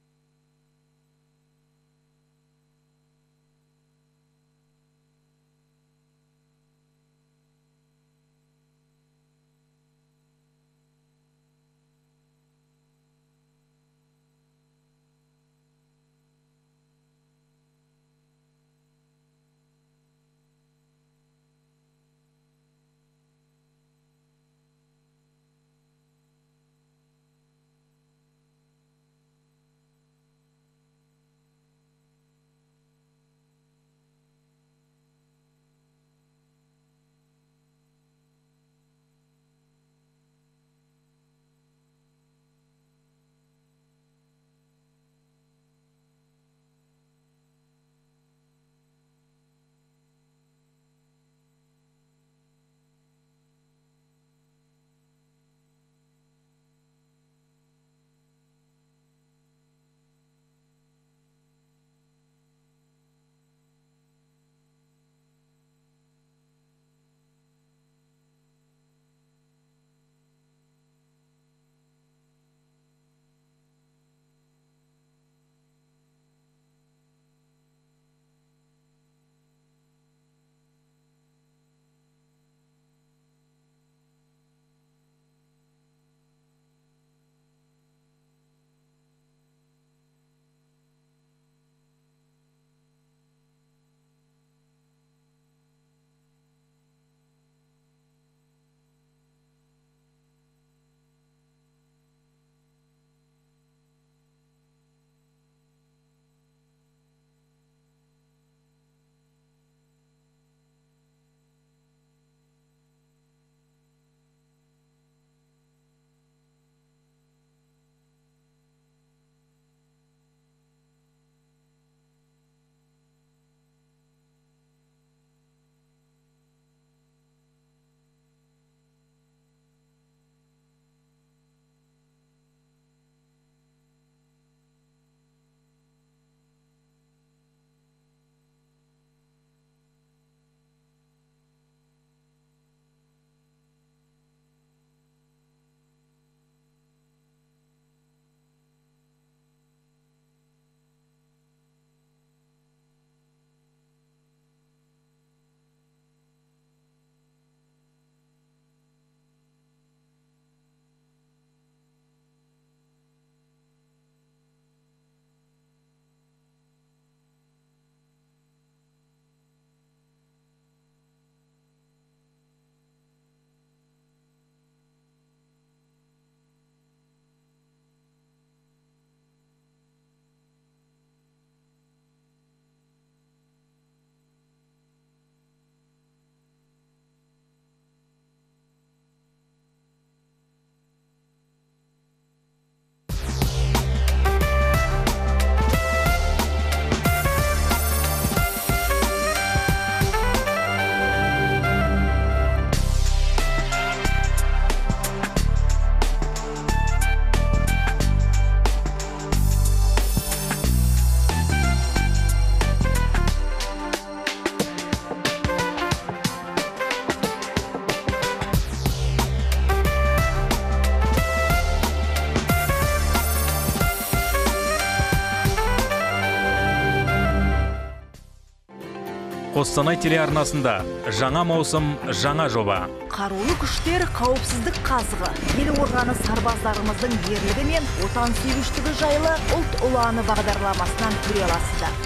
Қостанай телеарнасында жаңа маусым, жаңа жоба. Қарулы күштер қауіпсіздік қазығы, ел қорғаны сарбаздарымыздың ерлігі мен отан сүйгіштігі жайлы ұлт ұланы бағдарламасынан көре аласыздар.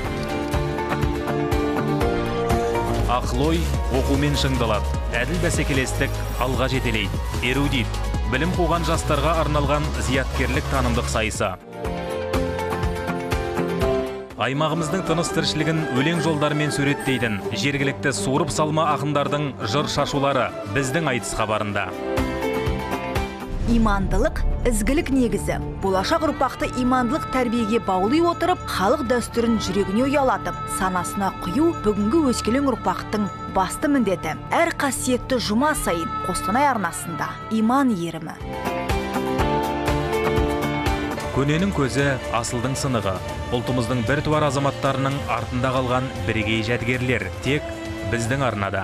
Ақыл-ой оқумен шыңдалады, әділ бәсекелестік алға жетелейді. Эрудит, білім қуған жастарға арналған зияткерлік танымдық сайысы. Аймағымыздың тыныс тіршілігін өлең жолдарымен суреттейтін жергілікті суырып салма ақындардың жыр шашулары біздің айтыс хабарында. Имандылық ізгілік негізі. Болашақ ұрпақты имандылық тәрбиеге баулый отырып, халық дәстүрін жүрегіне ұялатып, санасына құю бүгінгі өскелең ұрпақтың басты міндеті. Әр қасиетті жұма сайын Қостанай арнасында иман ерімі. Көненің көзі, асылдың сынығы. Ұлтымыздың бір туар азаматтарының артында қалған бірегей жәдігерлер тек біздің арнада.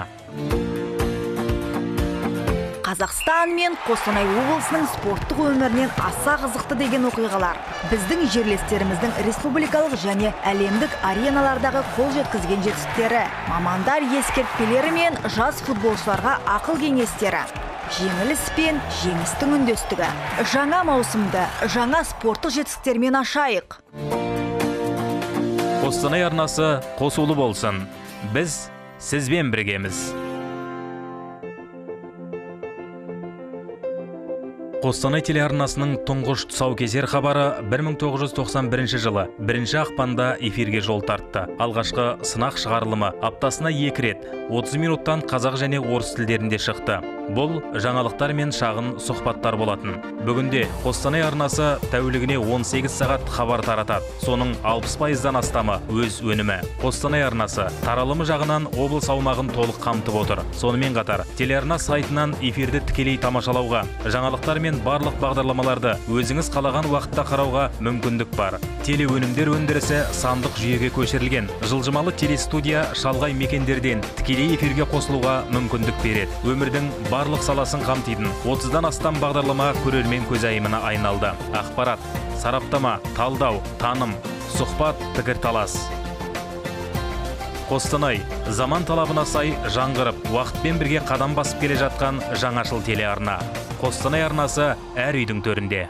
Қазақстан мен Қостанай облысының спорттық өмірінен аса қызықты деген оқиғалар. Біздің жерлестеріміздің республикалық және әлемдік ареналардағы қол жеткізген жетістіктері, мамандар ескертпелері мен жас футболшыларға ақыл кеңестері. Жеңіліс пен жеңістің үндестігі. Жаңа маусымды жаңа спорттық жетістіктермен ашайық. Қостанай арнасы қосулы болсын. Біз сізбен біргеміз. Қостанай телеарнасының тұңғыш тұсаукесер хабары 1991 жылы 1 ақпанда эфирге жол тартты. Алғашқы сынақ шығарылымы аптасына 2 рет 30 минуттан қазақ және орыс тілдерінде шықты. Бұл жаңалықтар мен шағын сұхбаттар болатын. Бүгінде Қостанай арнасы тәулігіне 18 сағат хабар таратады. Соның 60%-дан астамы өз өнімі. Қостанай арнасы таралымы жағынан облыс аумағын толық қамтып отыр. Сонымен қатар телеарна сайтынан эфирді тікелей тамашалауға, жаңалықтар мен барлық бағдарламаларды өзіңіз қалаған уақытта қарауға мүмкіндік бар. Телеөнімдер өндірісі сандық жүйеге көшірілген. Жылжымалы телестудия шалғай мекендерден тікелей эфирге қосылуға мүмкіндік береді. Өмірдің барлық саласын қамтитын 30-дан астам бағдарлама көрермен көзайымына айналды. Ақпарат, сараптама, талдау, таным, сұхбат, пікірталас. Қостанай заман талабына сай жаңғырып, уақытпен бірге қадам басып келе жатқан жаңашыл телеарна. Қостанай арнасы әр үйдің төрінде.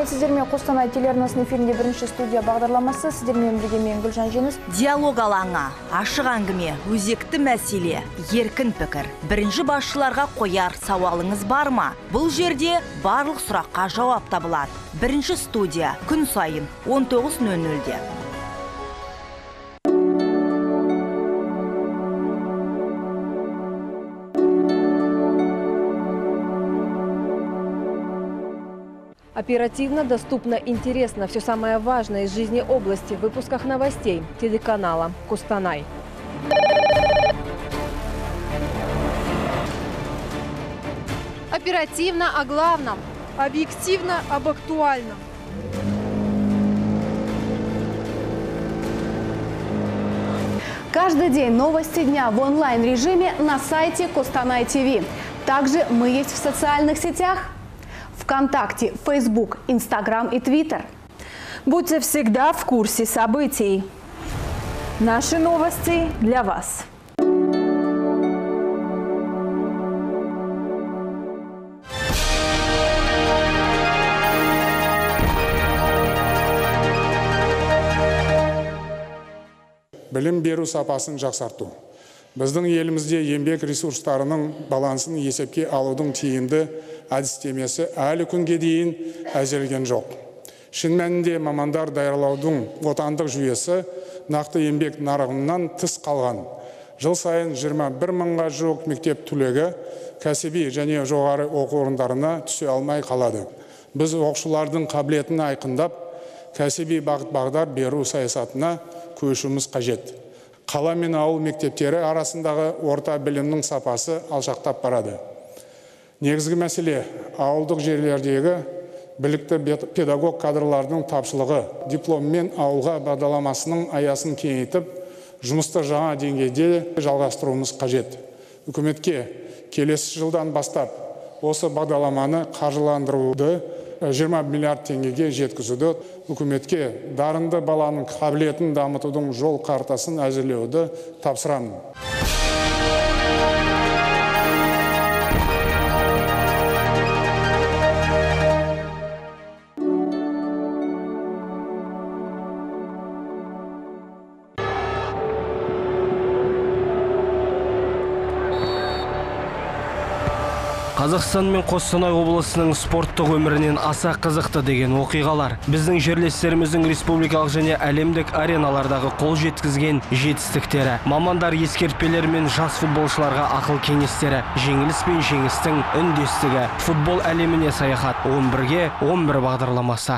Рахмет сіздермен. Қостанай телеарнасының эфирінде бірінші студия бағдарламасы. Сіздермен бірге мен Гүлжан Жеңіс. Диалог алаңы, ашық әңгіме, өзекті мәселе, еркін пікір. Бірінші басшыларға қояр сауалыңыз бар ма? Бұл жерде барлық сұраққа жауап табылады. Бірінші студия күн сайын 19:00-де. Оперативно, доступно, интересно. Все самое важное из жизни области в выпусках новостей телеканала «Костанай». Оперативно о главном. Объективно об актуальном. Каждый день новости дня в онлайн-режиме на сайте Костанай ТВ. Также мы есть в социальных сетях. ВКонтакте, Facebook, Instagram и Twitter. Будьте всегда в курсе событий. Наши новости для вас. Білім беру сапасын жақсарту. Біздің елімізде еңбек ресурстарының балансын есепке алудың тиімді әдістемесі әлі күнге дейін әзірленген жоқ. Шын мәнінде мамандар даярлаудың отандық жүйесі нақты еңбек нарығынан тыс қалған. Жыл сайын 21 мыңға жуық мектеп түлегі кәсіби және жоғары оқу орындарына түсе алмай қалады. Біз оқушылардың қабілетін айқындап, кәсіби бағдар беру саясатына көшуіміз қажет. Қала мен ауыл мектептері арасындағы орта білімнің сапасы алшақтап барады. Негізгі мәселе ауылдық жерлердегі білікті педагог кадрлардың тапшылығы. Дипломмен ауылға бағдарламасының аясын кеңейтіп, жұмысты жаңа деңгейде жалғастыруымыз қажет. Үкіметке келесі жылдан бастап осы бағдарламаны қаржыландыруды 20 миллиард теңгеге жеткізуді, үкіметке дарынды баланың қабілетін дамытудың жол картасын әзірлеуді тапсырамын. Қазақстан мен Қостанай облысының спорттық өмірінен аса қызықты деген оқиғалар. Біздің жерлестеріміздің республикалық және әлемдік ареналардағы қол жеткізген жетістіктері. Мамандар ескертпелер мен жас футболшыларға ақыл кеңестері. Жеңіліс пен жеңістің үндестігі. Футбол әлеміне саяхат. 11-ге 11 бағдарламасы.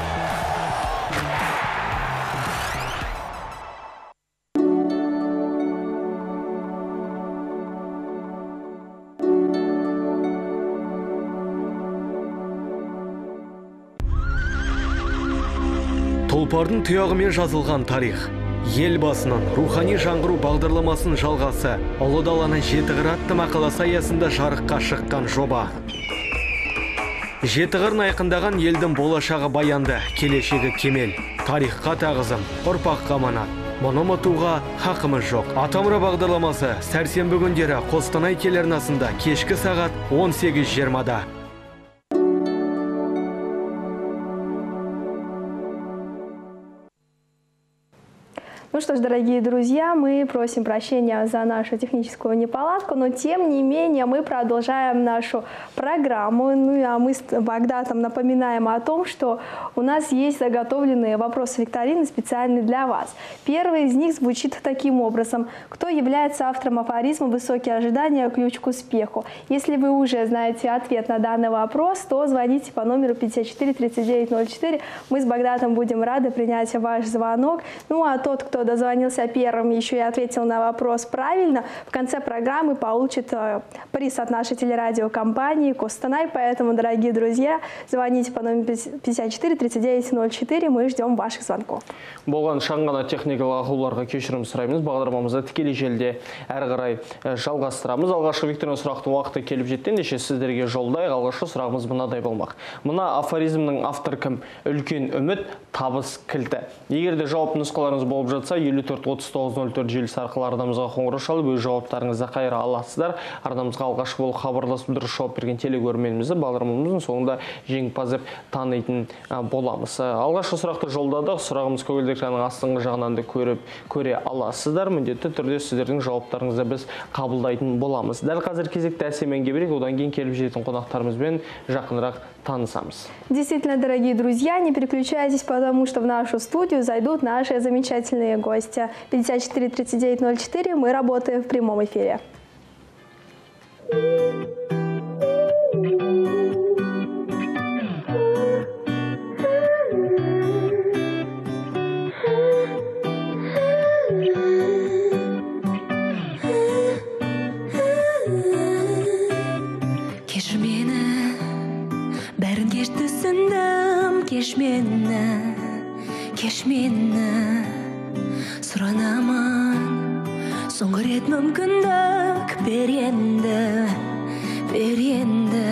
Тұлпардың тұяғымен жазылған тарих. Елбасының рухани жаңғыру бағдарламасын жалғасы Ұлы даланың жетіғыр атты мақаласы аясында жарыққа шыққан жоба. Жетіғырын айқындаған елдің болашағы баянды, келешегі кемел. Тарихқа тағызым, ұрпаққа аманат. Мұны ұмытуға хақымыз жоқ. Атамұра бағдарламасы сәрсенбі күндері Қостанай телеарнасында кешкі сағат 18:20-да. Ну что ж, дорогие друзья, мы просим прощения за нашу техническую неполадку, но тем не менее мы продолжаем нашу программу. Ну а мы с Багдатом напоминаем о том, что у нас есть заготовленные вопросы викторины специально для вас. Первый из них звучит таким образом. Кто является автором афоризма «Высокие ожидания – ключ к успеху»? Если вы уже знаете ответ на данный вопрос, то звоните по номеру 54 39 04. Мы с Багдатом будем рады принять ваш звонок. Ну а тот, кто дозвонился первым, еще и ответил на вопрос правильно, в конце программы получит приз от нашей телерадиокомпании «Костанай». Поэтому, дорогие друзья, звоните по номеру 54 39 04. Мы ждем ваших звонков. Болған шаңғана техникалық ақауларға кешірім сұраймыз. Бағдарламамызды тікелей желіде әрі қарай жалғастырамыз. Алғашқы викторина сұрақтың уақыты келіп жетті. Ендеше сіздерге жолдайық. Алғашқы сұрағымыз мынадай болмақ. Мына афоризмнің автор кім? Үлкен үміт, табыс кілті. Егер де жауап нұсқаларыңыз болып жатса, болса 54-39-04 желісі арқылы арнамызға қоңырау шалып өз жауаптарыңызды қайыра аласыздар. Арнамызға алғашқы болып хабарласып дұрыс жауап берген телекөрерменімізді бағдарламамыздың соңында жеңімпаз деп танитын боламыз. Алғашқы сұрақты жолдадық. Сұрағымыз көгілдір экранның астыңғы жағынан да көре аласыздар. Міндетті түрде сіздердің жауаптарыңызды біз қабылдайтын боламыз. Дәл қазір кезекті әсеменге берейік, одан кейін келіп жететін қонақтарымызбен жақынырақ танысамыз. Действительно, дорогие друзья, не переключайтесь, потому что в нашу студию зайдут наши замечательные гости. 54-39-04, мы работаем в прямом эфире. Кеш мені сұранамын, соңғы рет мүмкіндік бер енді.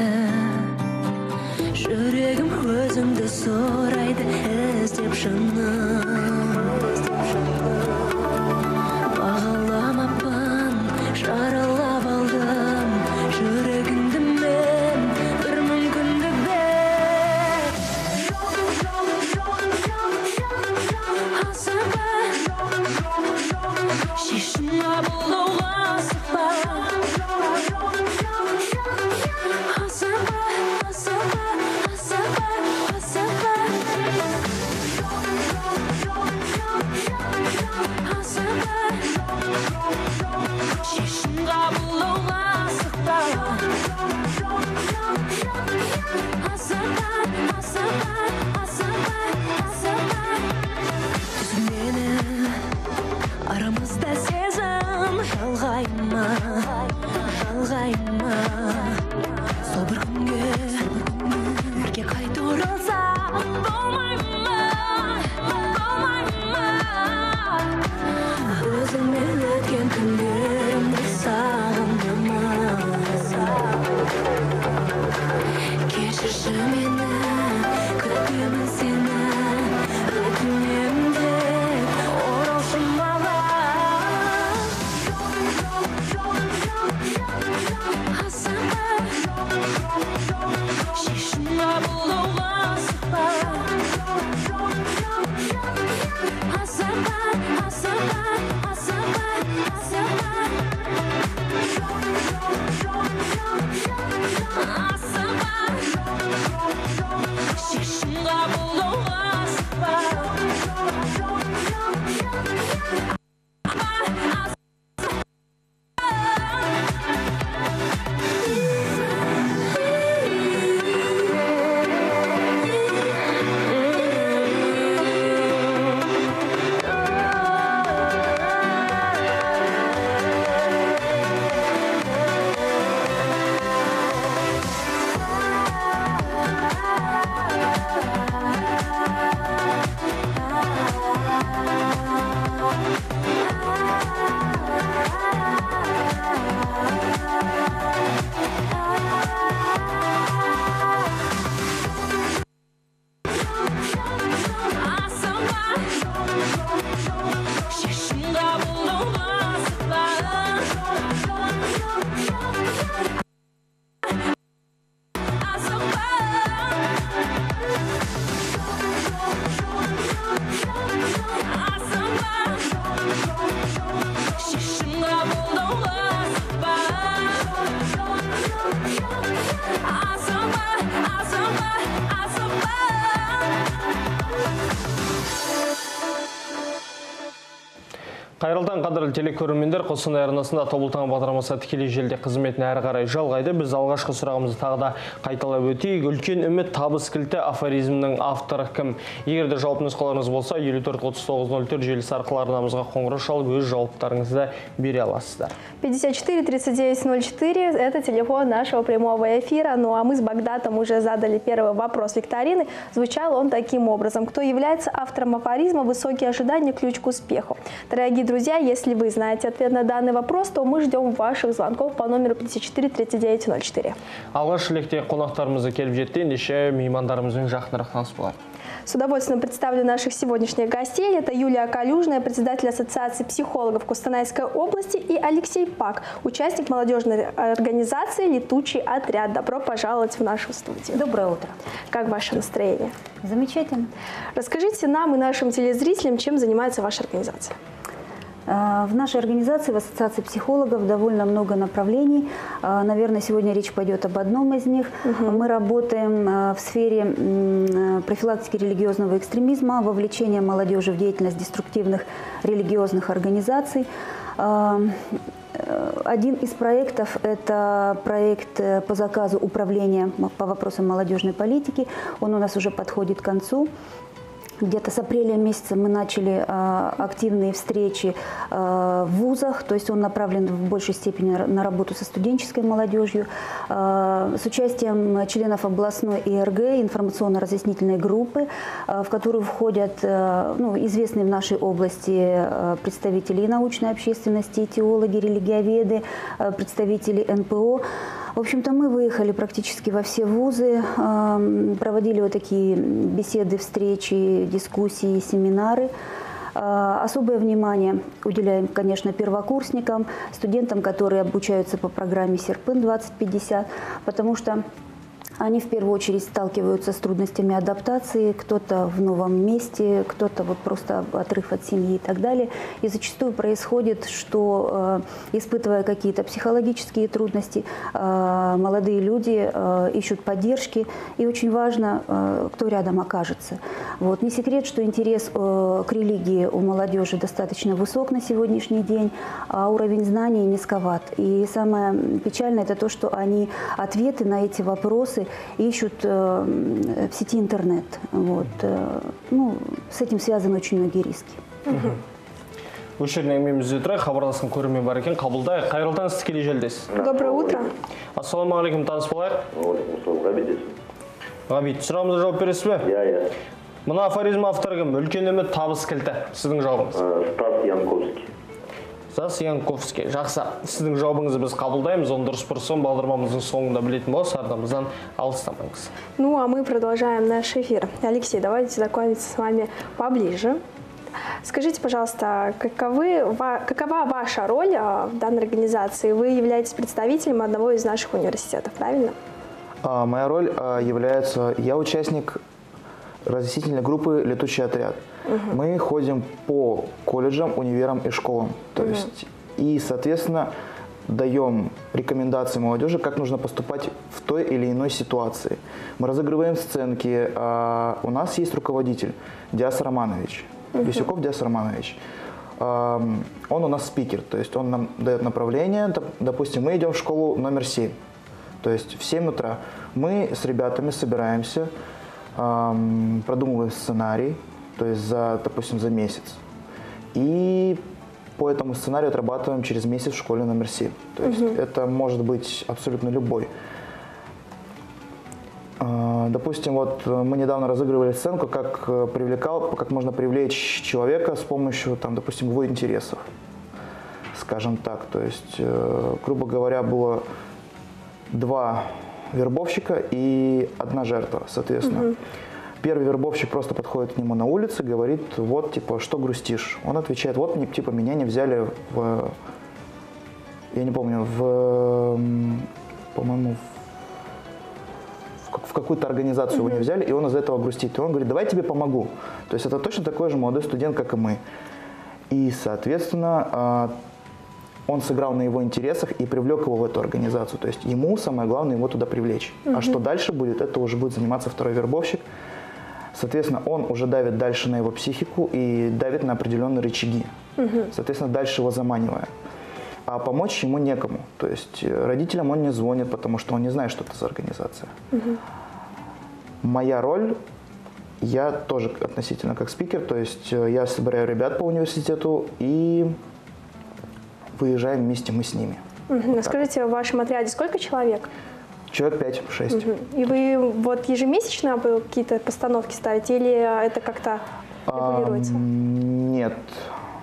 Жүрегім өзіңді сұрайды, іздеп шыным. Бағаламаппын, жаралап алдым, жүрегіңді мен бір мүмкіндік бер. Шешім қабылдауға асықпа. Шешім қабылдауға асықпа. Түсінемін, арамызда сезім жалғайма. Сол бір күнге бірге қайта оралсақ болмай ма? Өзіңмен өткен күндерімді сағындым. Кешірші мені, күтемін сені, өтінемін деп оралшы маған. Шешім қабылдауға асықпа. Шешім қабылдауға асықпа. Қайырлы қадірлі телекөрермендер, Қостанай арнасында Тобыл таңы бағдарламасы тікелей желіде қызметін әрі қарай жалғайды. Біз алғашқы сұрағымызды тағы да қайталап өтейік. Үлкен үміт табыс кілті афоризмнің авторы кім? Егер де жауап нұсқаларыңыз болса, 54-39-04 желісі арқылы арнамызға қоңырау шалып, өз жауаптарыңызды бере аласыздар. 54-39-04 – это телефон нашего прямого эфира. Ну а мы с Багдатом уже задали первый вопрос викторины. Звучал он таким образом. Кто является автором афоризма «Высокие ожидания – ключ к успеху»? Дорогие друзья, если вы знаете ответ на данный вопрос, то мы ждем ваших звонков по номеру 54 39 04. Алғаш лекте қонақтарымызды келіп жетті, ендеше меймандарымызбен жақынырақ таныс болайық. С удовольствием представлю наших сегодняшних гостей. Это Юлия Калюжная, председатель Ассоциации психологов Костанайской области, и Алексей Пак, участник молодежной организации «Летучий отряд». Добро пожаловать в нашу студию. Доброе утро. Как ваше настроение? Замечательно. Расскажите нам и нашим телезрителям, чем занимается ваша организация. В нашей организации, в Ассоциации психологов, довольно много направлений. Наверное, сегодня речь пойдет об одном из них. Мы работаем в сфере профилактики религиозного экстремизма, вовлечения молодежи в деятельность деструктивных религиозных организаций. Один из проектов – это проект по заказу управления по вопросам молодежной политики. Он у нас уже подходит к концу. Где-то с апреля месяца мы начали активные встречи в вузах, то есть он направлен в большей степени на работу со студенческой молодежью, с участием членов областной ИРГ, информационно-разъяснительной группы, в которую входят известные в нашей области представители и научной общественности, и теологи, религиоведы, представители НПО. В общем-то, мы выехали практически во все вузы, проводили вот такие беседы, встречи, дискуссии, семинары. Особое внимание уделяем, конечно, первокурсникам, студентам, которые обучаются по программе Серпин-2050, потому что они в первую очередь сталкиваются с трудностями адаптации, кто-то в новом месте, кто-то вот просто отрыв от семьи и так далее. И зачастую происходит, что, испытывая какие-то психологические трудности, молодые люди ищут поддержки, и очень важно, кто рядом окажется. Вот. Не секрет, что интерес к религии у молодежи достаточно высок на сегодняшний день, а уровень знаний низковат. И самое печальное – это то, что они ответы на эти вопросы ищут в сети интернет. Вот. С этим связаны очень многие риски. Өшірін әңгімемізде тұрай, хабарласқан көрермен бар екен, қабылдайық. Қайырлы таң, сіз тікелей желідесіз. Доброе утро. Ассалаумағалейкум, таныс болайық. Ғабит, сұрағымызға жауап бересіз бе? Иә. Мына афоризм авторы кім? Үлкен үміт, табыс кілті. Сіздің жауабыңыз. Стас Янковский. Стас Янковский. Жақсы. Сіздің жауабыңызды біз қабылдаймыз. Оны дұрыс бұрыс бағдарламамыздың соңында білетін болса, арнамыздан алыстамаңыз. Ну, а мы продолжаем наш эфир. Алексей, давайте знакомиться с вами поближе. Скажите, пожалуйста, какова ваша роль в данной организации? Вы являетесь представителем одного из наших университетов, правильно? Моя роль является, я участник разъяснительной группы «Летучий отряд». Мы ходим по колледжам, универам и школам. То есть, и, соответственно, даем рекомендации молодежи, как нужно поступать в той или иной ситуации. Мы разыгрываем сценки. У нас есть руководитель Диас Романович, Висюков Диас Романович. Он у нас спикер, то есть он нам дает направление. Допустим, мы идем в школу номер 7. То есть в 7 утра мы с ребятами собираемся, продумываем сценарий, то есть, допустим, за месяц. И по этому сценарию отрабатываем через месяц в школе номер 7. То есть это может быть абсолютно любой. Допустим, вот мы недавно разыгрывали сценку, как можно привлечь человека с помощью, там, допустим, его интересов. Скажем так. То есть, грубо говоря, было 2 вербовщика и 1 жертва, соответственно. Первый вербовщик просто подходит к нему на улице, говорит, вот, типа, что грустишь? Он отвечает, вот, типа, меня не взяли в, я не помню, по-моему, в какую-то организацию его не взяли, и он из-за этого грустит. И он говорит, давай я тебе помогу. То есть это точно такой же молодой студент, как и мы. И, соответственно, он сыграл на его интересах и привлек его в эту организацию. То есть ему самое главное его туда привлечь. А что дальше будет, это уже будет заниматься второй вербовщик. Соответственно, он уже давит дальше на его психику и давит на определенные рычаги. Соответственно, дальше его заманивая. А помочь ему некому. То есть родителям он не звонит, потому что он не знает, что это за организация. Моя роль, я тоже относительно как спикер, то есть я собираю ребят по университету и выезжаем вместе мы с ними. Скажите, в вашем отряде сколько человек? Человек 5-6. И вы вот ежемесячно какие-то постановки ставите или это как-то регулируется? Нет.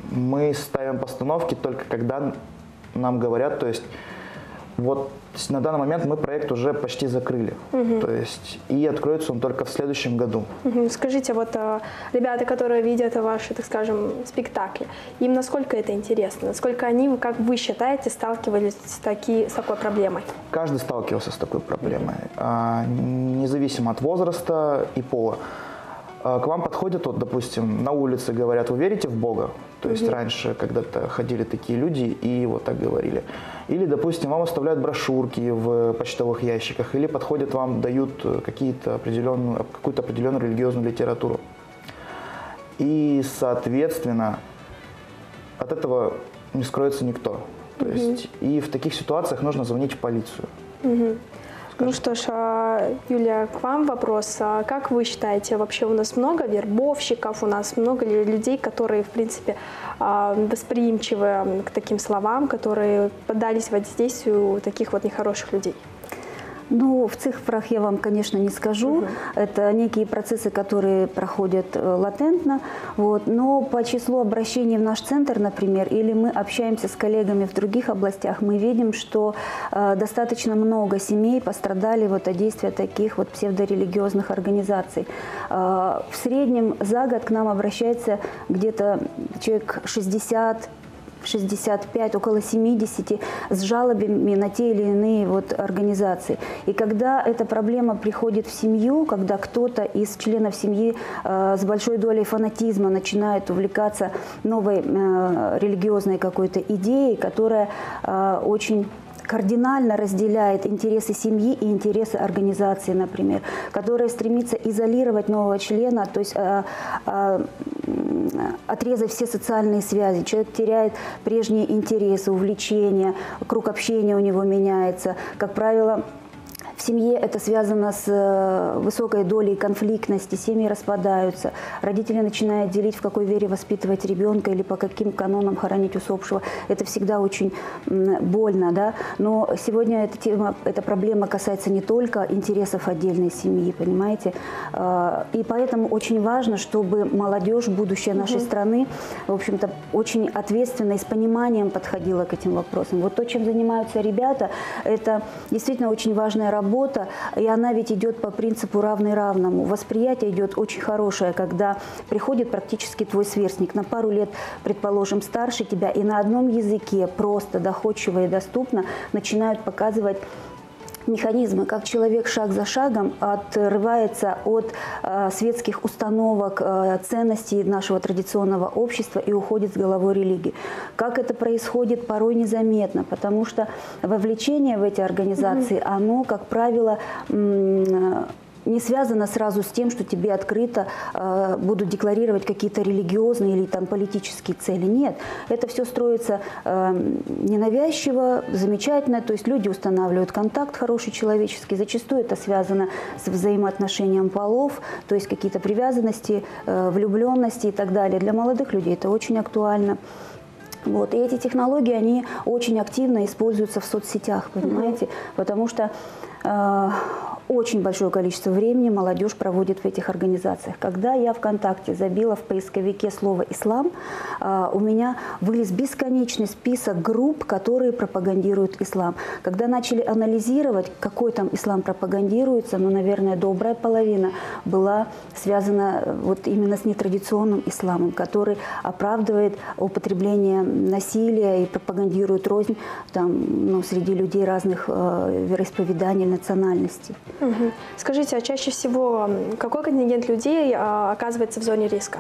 мы ставим постановки только когда нам говорят, то есть вот на данный момент мы проект уже почти закрыли, то есть и откроется он только в следующем году. Скажите, вот ребята, которые видят ваши, так скажем, спектакли, им насколько это интересно, насколько они, как вы считаете, сталкивались с такой проблемой? Каждый сталкивался с такой проблемой, независимо от возраста и пола. К вам подходят, вот, допустим, на улице говорят: вы верите в Бога? То есть раньше когда-то ходили такие люди и вот так говорили. Или, допустим, вам оставляют брошюрки в почтовых ящиках, или подходят вам, дают какую-то определенную религиозную литературу. И, соответственно, от этого не скроется никто. То есть, и в таких ситуациях нужно звонить в полицию. Ну что ж, Юлия, к вам вопрос. Как вы считаете, вообще у нас много вербовщиков, у нас много людей, которые, в принципе, восприимчивы к таким словам, которые поддались воздействию таких вот нехороших людей? Ну, в цифрах я вам, конечно, не скажу. Это некие процессы, которые проходят латентно. Вот. Но по числу обращений в наш центр, например, или мы общаемся с коллегами в других областях, мы видим, что достаточно много семей пострадали вот от действия таких вот псевдорелигиозных организаций. В среднем за год к нам обращается где-то человек 60, 65, около 70 с жалобами на те или иные вот организации. И когда эта проблема приходит в семью, когда кто-то из членов семьи с большой долей фанатизма начинает увлекаться новой религиозной какой-то идеей, которая очень кардинально разделяет интересы семьи и интересы организации, например, которая стремится изолировать нового члена, то есть отрезать все социальные связи. Человек теряет прежние интересы, увлечения, круг общения у него меняется. Как правило, в семье это связано с высокой долей конфликтности, семьи распадаются, родители начинают делить, в какой вере воспитывать ребенка или по каким канонам хоронить усопшего. Это всегда очень больно, да? Но сегодня эта проблема касается не только интересов отдельной семьи, понимаете? И поэтому очень важно, чтобы молодежь, будущее нашей страны, в общем-то, очень ответственно и с пониманием подходила к этим вопросам. Вот то, чем занимаются ребята, это действительно очень важная работа, и она ведь идет по принципу равный равному. Восприятие идет очень хорошее, когда приходит практически твой сверстник на пару лет, предположим, старше тебя, и на одном языке просто, доходчиво и доступно начинают показывать механизмы, как человек шаг за шагом отрывается от светских установок, ценностей нашего традиционного общества и уходит с головой религии. Как это происходит, порой незаметно, потому что вовлечение в эти организации, оно, как правило, не связано сразу с тем, что тебе открыто будут декларировать какие-то религиозные или там политические цели. Нет, это все строится ненавязчиво, замечательно, то есть люди устанавливают контакт хороший человеческий, зачастую это связано с взаимоотношением полов, то есть какие-то привязанности, влюбленности и так далее. Для молодых людей это очень актуально. Вот. И эти технологии, они очень активно используются в соцсетях, понимаете, потому что очень большое количество времени молодежь проводит в этих организациях. Когда я ВКонтакте забила в поисковике слово «ислам», у меня вылез бесконечный список групп, которые пропагандируют ислам. Когда начали анализировать, какой там ислам пропагандируется, ну, наверное, добрая половина была связана вот именно с нетрадиционным исламом, который оправдывает употребление насилия и пропагандирует рознь там, ну, среди людей разных вероисповеданий, национальностей. Скажите, а чаще всего какой контингент людей оказывается в зоне риска?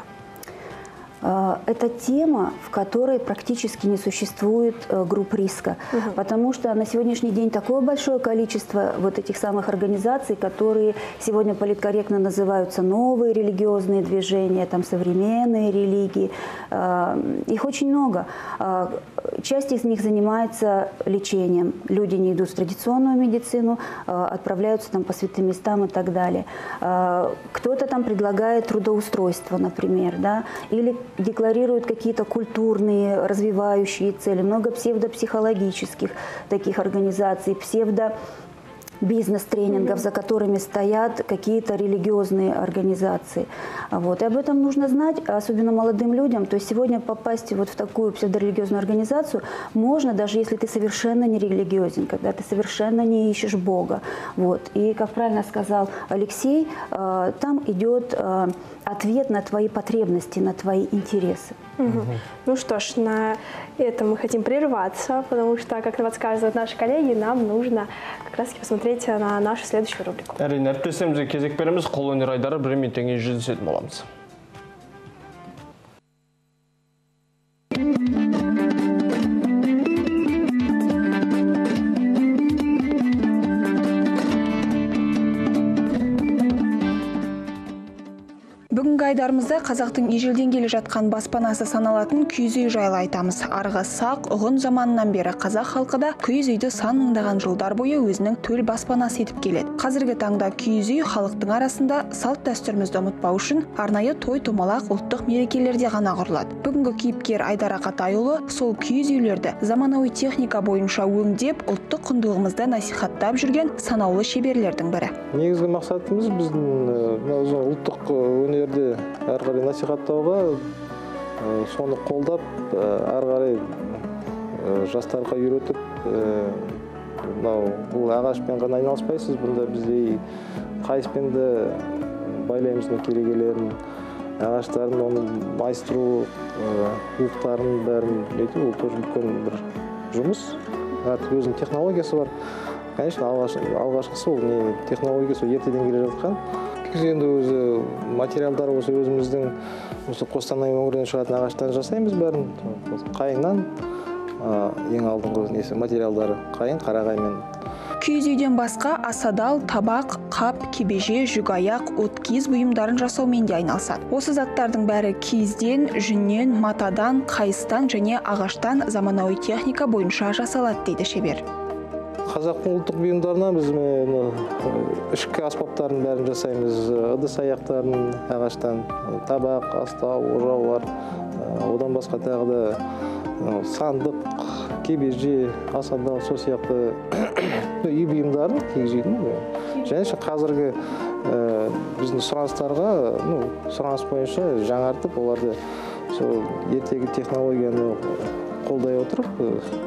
Это тема, в которой практически не существует групп риска, потому что на сегодняшний день такое большое количество вот этих самых организаций, которые сегодня политкорректно называются новые религиозные движения, там современные религии, их очень много. Часть из них занимается лечением. Люди не идут в традиционную медицину, отправляются там по святым местам и так далее. Кто-то там предлагает трудоустройство, например, да, или декларируют какие-то культурные, развивающие цели, много псевдопсихологических таких организаций, бизнес-тренингов, за которыми стоят какие-то религиозные организации. Вот. И об этом нужно знать, особенно молодым людям. То есть сегодня попасть вот в такую псевдорелигиозную организацию можно, даже если ты совершенно не религиозен, когда ты совершенно не ищешь Бога. Вот. И, как правильно сказал Алексей, там идет ответ на твои потребности, на твои интересы. Ну что ж, на этом мы хотим прерваться, потому что, как подсказывают наши коллеги, нам нужно как раз посмотреть на нашу следующую рубрику. Әрине, әріптестерімізге кезек береміз, қолөнер айдары бір минуттан кейін жүздесетін боламыз. Бүгінгі айдарымызда қазақтың ежелден келе жатқан баспанасы саналатын киіз үй жайлы айтамыз. Арғы сақ, ұғын заманынан бері қазақ халқы да киіз үйді сан мыңдаған жылдар бойы өзінің төл баспанасы етіп келеді. Қазіргі таңда киіз үй халықтың арасында салт дәстүрімізді ұмытпау үшін арнайы той томалақ ұлттық мерекелерде ғана құрылады. Бүгінгі кейіпкер Айдар Ақатайұлы сол киіз үйлерді заманауи техника бойынша өңдеп, ұлттық құндылығымызды насихаттап жүрген санаулы шеберлердің бірі. Негізгі мақсатымыз біздің ұлттық өнерді әрі қарай насихаттауға, соны қолдап, әрі қарай жастарға үйретіп, бұл ағашпен ғана айналыспайсыз, бұнда бізде қайыспен де байлаймыздың керегелерін, ағаштарын, оның майыстыру ұлықтарын бәрін өйтіп, ол тоже үлкен бір жұмыс. Өзінің технологиясы бар. Конечно, алғашқысы ол технологиясы ертеден келе жатқан. Енді өзі материалдар осы өзіміздің Қостанай өңірінен шығатын ағаштан жасаймыз бәрін. Қайыңнан ең алдыңғы материалдары қайың, қарағаймен. Киіз үйден басқа асадал, табақ, қап, кебеже, жүгаяқ, от-киіз бұйымдарын жасаумен де айналысады. Осы заттардың бәрі киізден, жүннен, матадан, қайыстан және ағаштан заманауи техника бойынша жасалады дейді шебер. Қазақтың ұлттық бұйымдарына біз ішкі аспаптарын бәрін жасаймыз. Ыдыс аяқтарын ағаштан, табақ, астау, ожаулар, одан басқа тағы да сандық, кебеже, асадал, сол сияқты үй бұйымдарын киіз үйдің. Және қазіргі біздің сұраныстарға, сұраныс бойынша жаңартып, оларды сол ертегі технологияны қолдай отырып,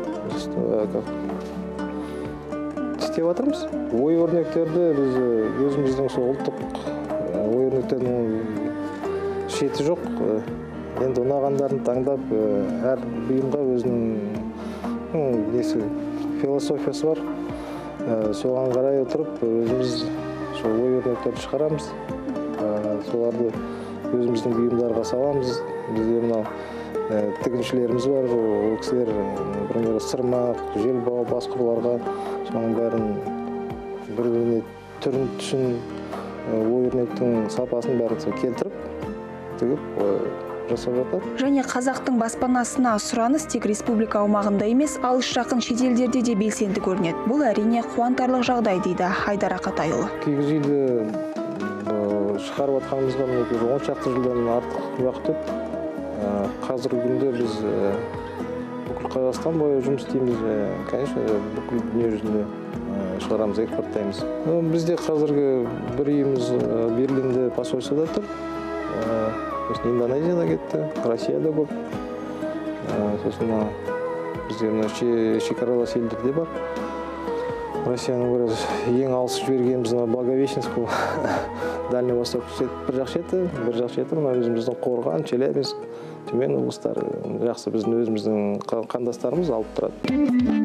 істеп жатырмыз. Ой өрнектерді біз өзіміздің сол ұлттық ой өрнектердің шеті жоқ. Енді ұнағандарын таңдап, әр бұйымға өзінің философиясы бар. Соған қарай отырып, өзіміз сол ой өрнектерді шығарамыз. Соларды өзіміздің бұйымдарға саламыз. Бізде мынау тігіншілеріміз бар, ол кісілер, например, сырмақ, желбау, басқұрларға соның бәрін бір-біріне түрін түсін, ой өрнектің сапасын бәрін келтіріп, тігіп жасап жатады. Және қазақтың баспанасына сұраныс тек республика аумағында емес, алыс жақын шетелдерде де белсенді көрінеді. Бұл әрине қуантарлық жағдай дейді Айдар Ақатайұлы. Киіз үйді шығарып жатқанымызға 10 шақты жылдан артық уақыт өтті. Қазіргі күнде біз бүкіл Қазақстан бойы жұмыс істейміз. Конечно, бүкіл дүние жүзінде шығарамыз, экспорттаймыз. Бізде қазіргі бір үйіміз Берлинде посольствода тұр. Индонезияда кетті, Россияда көп. Сосын бізде шекаралас елдерде бар. Россияның ең алыс жібергеніміз Благовещенск, Дальний Восток бір жақ шеті, өзіміздің Қорған, Челябинск, Түмен облыстары жақсы біздің өзіміздің қандастарымыз алып тұрады.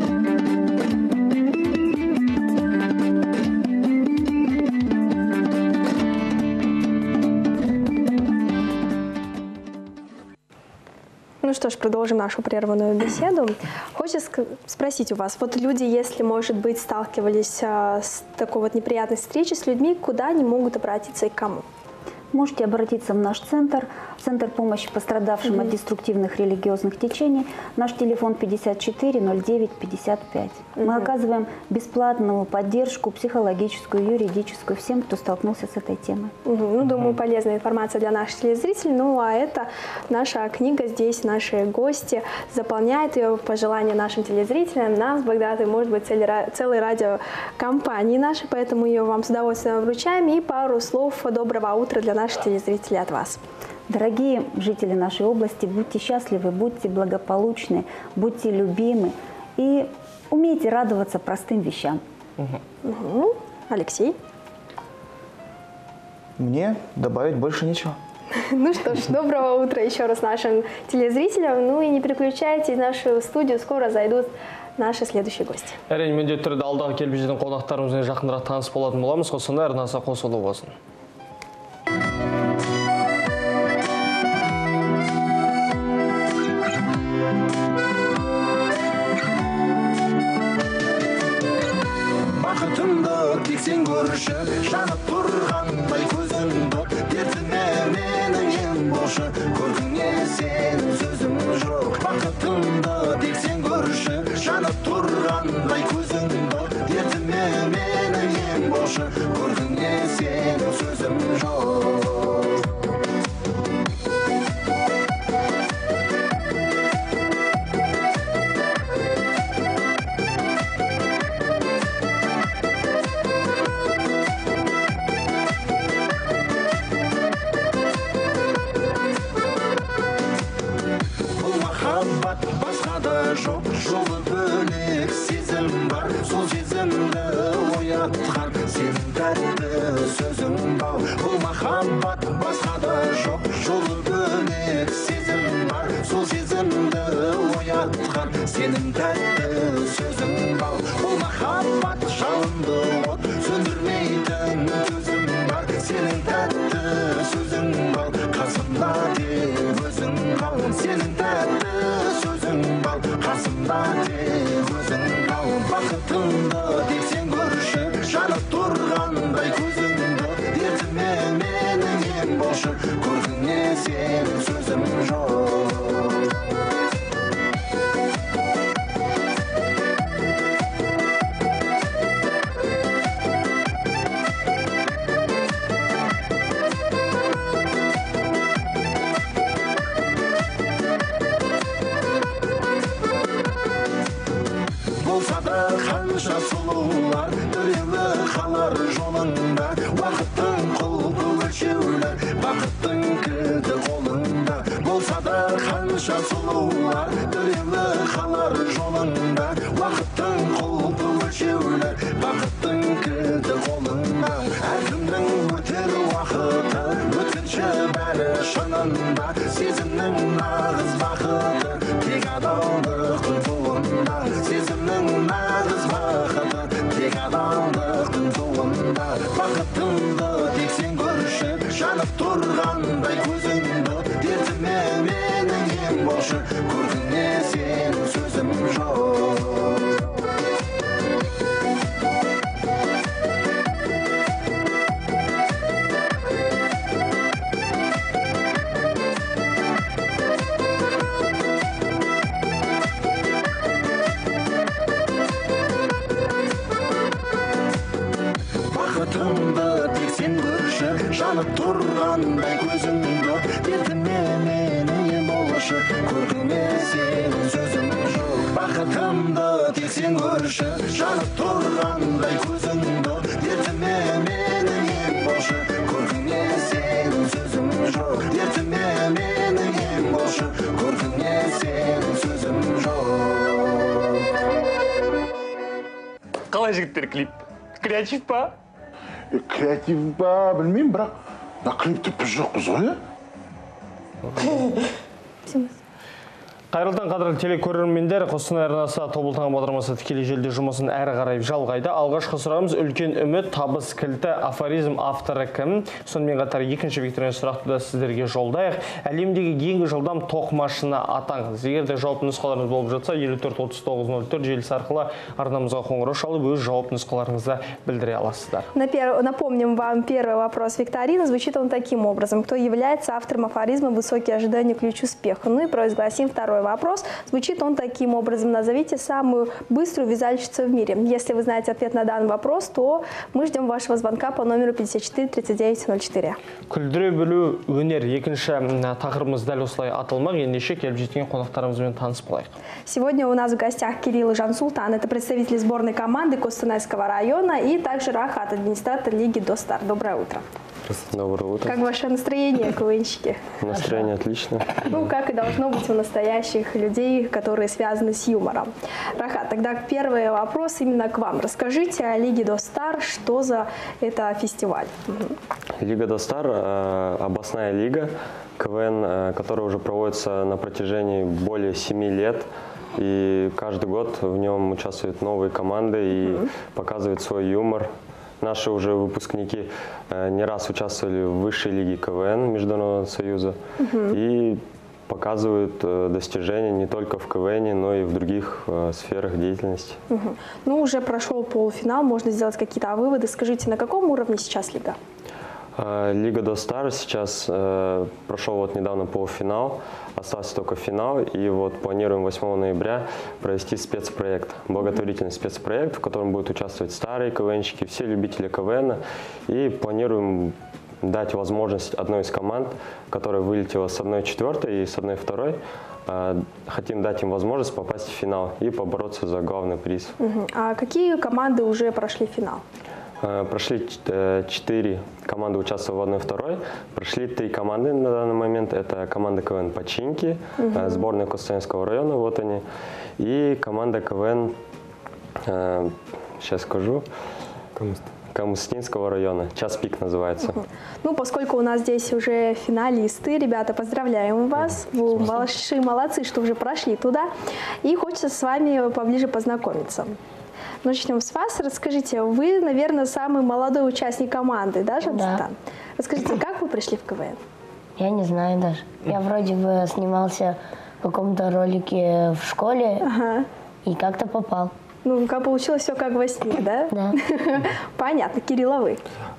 Ну что ж, продолжим нашу прерванную беседу. Хочется спросить у вас, вот люди, если, может быть, сталкивались с такой вот неприятной встречей с людьми, куда они могут обратиться и к кому? можете обратиться в наш центр помощи пострадавшим от деструктивных религиозных течений. Наш телефон 54 09 55. Мы оказываем бесплатную поддержку психологическую, юридическую всем, кто столкнулся с этой темой. Ну, думаю, полезная информация для наших телезрителей. Ну, а это наша книга здесь, наши гости заполняют ее по желанию нашим телезрителям. Нам с Багдатой может быть целой радиокомпании нашей, поэтому ее вам с удовольствием вручаем. И пару слов доброго утра для наших телезрителей от вас. Дорогие жители нашей области, будьте счастливы, будьте благополучны, будьте любимы и умейте радоваться простым вещам. Алексей? Мне добавить больше нечего. Ну что ж, доброго утра еще раз нашим телезрителям. Ну и не переключайтесь, в нашу студию скоро зайдут наши следующие гости. Әрине, міндетті түрде алдағы келіп жеткен қонақтарымызбен жақынырақ таныс болатын боламыз. Сонда арнасы қосулы болсын. Бақытымды тек сен көрші, жанып тұрғандай көзімді, дертіме менің ем болшы, көркіңе сенің сөзім жоқ. Бақытымды тек сен көрші, жанып тұрғандай көзімді, дертіме менің ем болшы, көркіңе сенің сөзім жоқ. Жоқ, жолы бөлек сезім бар, сол сезімді оятқан сенің тәтті сөзің бал. Бұл махаббат басқа да жоқ, жолы бөлек сезім бар, сол сезімді оятқан сенің тәтті сөзің бал. Бұл махаббат жалынды от, сөндірмейтін төзім бар, сенің тәтті сөзің бал. Қасымда тек өзің қал, сенің тәтті сөзің бал. Қасымда тек өзің қал, бақытымды тек сен көрші, жанып тұрғандай көзіңді, дертіме менің ем болшы, көркіңе сенің сөзім жоқ. Қанша сұлулар біреуі қалар жолында, уақыттың құлпы өлшеулі, бақыттың кілті қолында. Болса да қанша сұлулар біреуі қалар жолында, уақыттың құлпы өлшеулі, бақыттың кілті қолында. Әркімнің өтер уақыты, өткінші бәрі шынында, сезімнің нағыз бақыты тек адалдықтың туында, сезімнің нағыз бақыты тек адалдықтың туында. Бақытымды тек сен көрші, жанып тұрғандай көзіңді, дертіме менің ем болшы, көркіңе сенің сөзім жоқ. Бақытымды тек сен көрші, жанып тұрғандай көзіңді, дертіме менің ем болшы, көркіңе сенің сөзім жоқ. Бақытымды тек сен көрші, жанып тұрғандай көзіңді, дертіме менің ем болшы, көркіңе сенің сөзім жоқ. Дертіме менің ем болшы, көркіңе сенің сөзім жоқ. Қалай жігіттер клип? Креатив па? Креатив ба, білмеймін, бірақ клипті біз жоқпыз ғой, Қайырлы қадірлі телекөрермендер, Қостанай арнасы Тобыл таң бағдарламасы тікелей желіде жұмысын әрі қарай жалғайды. Алғашқы сұрағымыз үлкен үміт, табыс кілті, афоризм авторы кім? Сонымен қатар екінші викторина сұрақты да сіздерге жолдайық. Әлемдегі ең жылдам тоқ машина атаңыз. Егер де жауап нұсқаларыңыз болып жатса, 54-39-04 желісі арқылы арнамызға қоңырау шалып, өз жауап нұсқаларыңызды білдіре аласыздар. Напомним вам первый вопрос викторины. Звучит он таким образом. Кто является автором афоризма «Высокие ожидания, ключ успеха»? Ну и провозгласим второй вопрос. Звучит он таким образом. Назовите самую быструю вязальщицу в мире. Если вы знаете ответ на данный вопрос, то мы ждем вашего звонка по номеру 54 39 04. Күлдіре білу өнер. Екінші тақырыбымыз дәл осылай атылмақ. Ендеше келіп жеткен қонақтарымызбен танысып алайық. Сегодня у нас в гостях Кирилл и Жансултан. Это представители сборной команды Костанайского района и также Рахат, администратор Лиги Достар. Доброе утро. Доброе утро. Как ваше настроение, КВНщики? Настроение отлично. Ну, как и должно быть у настоящих людей, которые связаны с юмором. Рахат, тогда первый вопрос именно к вам. Расскажите о Лиге Достар, что за это фестиваль? Лига Достар – областная лига КВН, которая уже проводится на протяжении более 7 лет. И каждый год в нем участвуют новые команды и показывают свой юмор. Наши уже выпускники не раз участвовали в высшей лиге КВН Международного союза и показывают достижения не только в КВН, но и в других сферах деятельности. Ну, уже прошел полуфинал, можно сделать какие-то выводы. Скажите, на каком уровне сейчас лига? Лига Достар сейчас прошел вот недавно полуфинал, остался только финал, и вот планируем 8 ноября провести спецпроект, благотворительный спецпроект, в котором будут участвовать старые КВНщики, все любители КВН, и планируем дать возможность одной из команд, которая вылетела с 1-4 и с 1-2, хотим дать им возможность попасть в финал и побороться за главный приз. А какие команды уже прошли финал? Прошли 4 команды, участвовали в 1-2. Прошли 3 команды на данный момент. Это команда КВН «Починки», сборная Костанайского района, вот они. И команда КВН, сейчас скажу, Камустинского района, «Час пик» называется. Ну, поскольку у нас здесь уже финалисты, ребята, поздравляем вас. Вы большие молодцы, что уже прошли туда. И хочется с вами поближе познакомиться. Начнем с вас. Расскажите, вы, наверное, самый молодой участник команды, да, Жансултан? Да. Расскажите, как вы пришли в КВН? Я не знаю даже. Я вроде бы снимался в каком-то ролике в школе и как-то попал. Ну, как получилось все как во сне, да? Да. Понятно. Кирилл, а вы?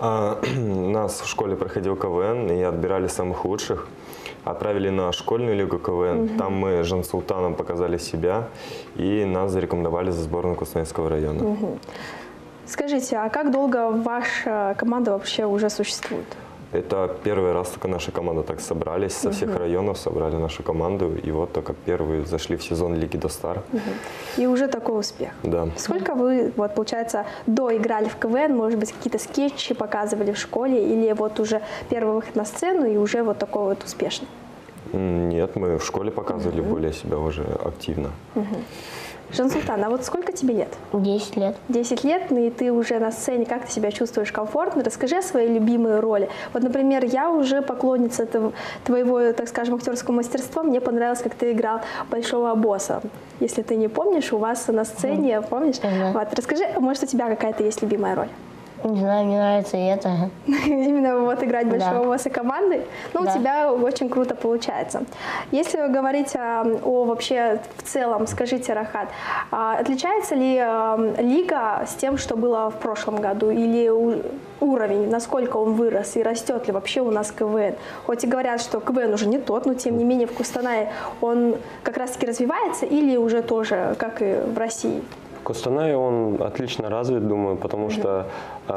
У нас в школе проходил КВН, и отбирали самых лучших. Отправили на школьную лигу КВН. Там мы с Жансултаном показали себя, и нас зарекомендовали за сборную Костанайского района. Скажите, а как долго ваша команда вообще уже существует? Это первый раз только наша команда так собрались, со всех районов собрали нашу команду, и вот только первые зашли в сезон Лиги Достар. И уже такой успех. Да. Сколько вы, вот, получается, доиграли в КВН, может быть, какие-то скетчи показывали в школе, или вот уже первый выход на сцену и уже вот такой вот успешный? Нет, мы в школе показывали более себя уже активно. Жансултан, а вот сколько тебе лет? 10 лет. 10 лет, ну и ты уже на сцене, как ты себя чувствуешь комфортно? Расскажи о своей любимой роли. Вот, например, я уже поклонница твоего, так скажем, актерского мастерства. Мне понравилось, как ты играл большого босса. Если ты не помнишь, у вас на сцене, помнишь? Вот, расскажи, может, у тебя какая-то есть любимая роль? Не знаю, мне нравится и это. Именно вот играть большого босса команды, ну, у тебя очень круто получается. Если говорить о вообще в целом, скажите, Рахат, отличается ли лига с тем, что было в прошлом году, или уровень, насколько он вырос и растет ли вообще у нас КВН? Хоть и говорят, что КВН уже не тот, но тем не менее в Костанае он как раз-таки развивается или уже тоже, как и в России? В Костанае он отлично развит, думаю, потому что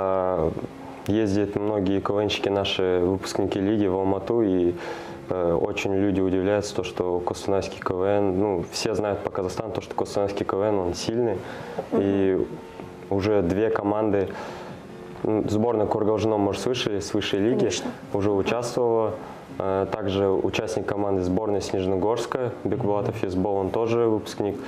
ездят многие КВНщики, наши выпускники лиги в Алмату, и очень люди удивляются, то, что костанайский КВН, ну, все знают по Казахстану, то, что костанайский КВН, он сильный, и уже 2 команды, сборная Кургалжино, может, слышали, с высшей лиги, уже участвовала. Также участник команды сборной Снежногорска, Бекбулатов Физбол, он тоже выпускник.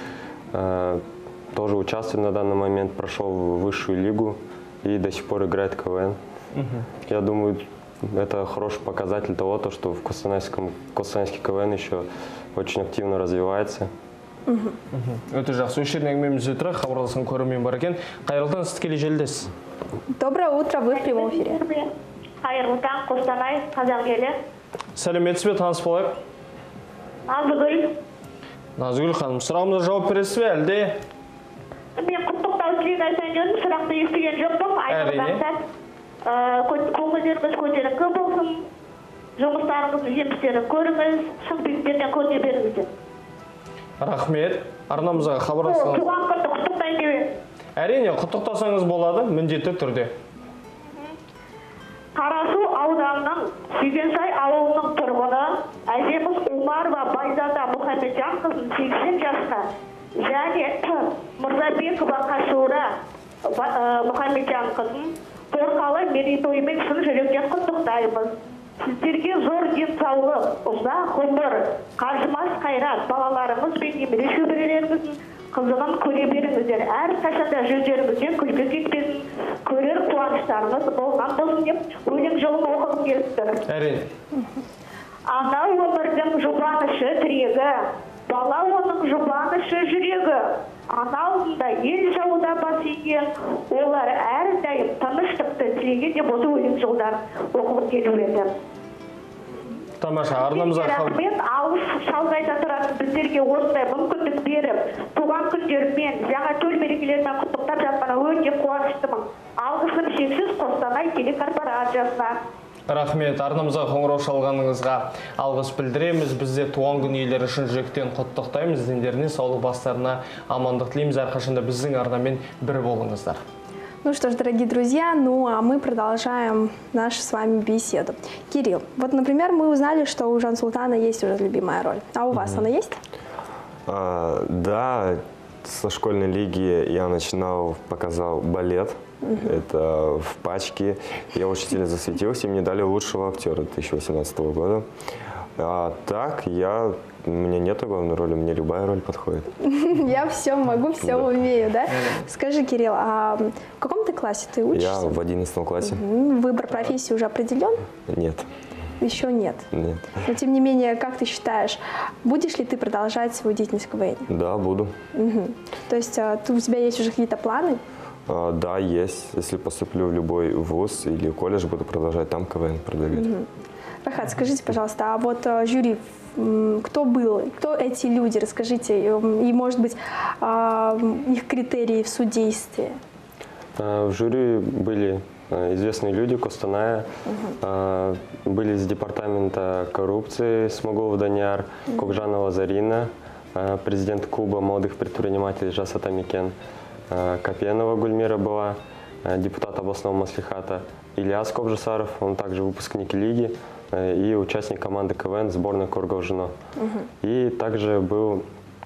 Тоже участвует на данный момент, прошел в высшую лигу и до сих пор играет КВН. Я думаю, это хороший показатель того, что в Костанайский КВН еще очень активно развивается. Өте жақсы. Осы жерден әңгімеміз өтірі, хабарласқан көрермен бар екен. Қайырлы таң, сіз тікелей желідесіз. Доброе утро, вы в прямом эфире. Қайырлы таң, Қостанай, қазақ елі. Сәлеметсіз бе, таныс болайық? Назгүл. Назгүл ханым, сұрағымызға жауап бересіз бе, әлде? Мен құттықтау тілек айтайын дедім, сұрақты естіген жоқпын. Көңілдеріңіз көтеріңкі болсын, жұмыстарыңыздың жемістерін көріңіз, шын биіктерден көне беріңіздер. Рахмет. Арнамызға хабарласыңыз. Туған күнді құттықтайын деп. Әрине, құттықтасаңыз болады, міндетті түрде. Қарасу ауданының Сүйгенсай ауылының тұрғыны әжеміз Умарова Байзада Мұхамеджанқызын 80 жасқа және Мырзабекова Қашура Мұхамеджанқызын торқалы мерейтойымен шын жүректен құттықтаймыз. Сіздерге зор денсаулық, ұзақ ғұмыр, қажымас қайрат, балаларыңыз бен немере шөберелеріңіздің қызығын көре беріңіздер. Әрқашанда жүздеріңізден күлкі кетпесін, көрер қуаныштарыңыз болған болсын деп өлең жолын оқығым келіп тұр. Әрине. Ана өмірдің жұбанышы тірегі, бала оның жұбанышы жүрегі. Ана алдында ел жауына бас иген, олар әрдайым тыныштықты тілеген деп осы өлең жолдарын оқығым келіп еді. Тамаша, арнамызға рахмет, алыс шалғайда тұратын біздерге осындай мүмкіндік беріп, туған күндермен, жаңа төл мерекелермен құттықтап жатқанына өте қуаныштымын. Алғысым шексіз Қостанай телекорпорациясына. Рахмет, арнамызға қоңырау шалғаныңызға алғыс білдіреміз. Бізде туған күн иелері үшін жүректен құттықтаймыз. Дендеріне саулық, бастарына амандық тілейміз. Әрқашанда біздің арнамен бір болыңыздар. Ну что ж, дорогие друзья, ну а мы продолжаем нашу с вами беседу. Кирилл, вот, например, мы узнали, что у Жансултана есть уже любимая роль. А у вас она есть? Да, со школьной лиги я показал балет. Это в пачке. Я очень сильно засветился, и мне дали лучшего актера 2018 года. А так, у меня нет главной роли, мне любая роль подходит. Я все могу, все умею, да? Скажи, Кирилл, а в каком ты классе ты учишься? Я в 11 классе. Выбор профессии уже определен? Нет. Еще нет? Нет. Но тем не менее, как ты считаешь, будешь ли ты продолжать свою деятельность в КВН? Да, буду. То есть у тебя есть уже какие-то планы? Да, есть. Если поступлю в любой вуз или колледж, буду продолжать там КВН продвигать. Рахат, скажите, пожалуйста, а вот жюри, кто был, кто эти люди, расскажите, и, может быть, их критерии в судействе? В жюри были известные люди Костаная, были из департамента коррупции Смогулов Данияр, Кокжанова Зарина, президент клуба молодых предпринимателей Жасата Микен, Копенова Гульмира была, депутат областного маслихата, Ильяс Кобжасаров, он также выпускник лиги и участник команды КВН сборной Корговжино. И также был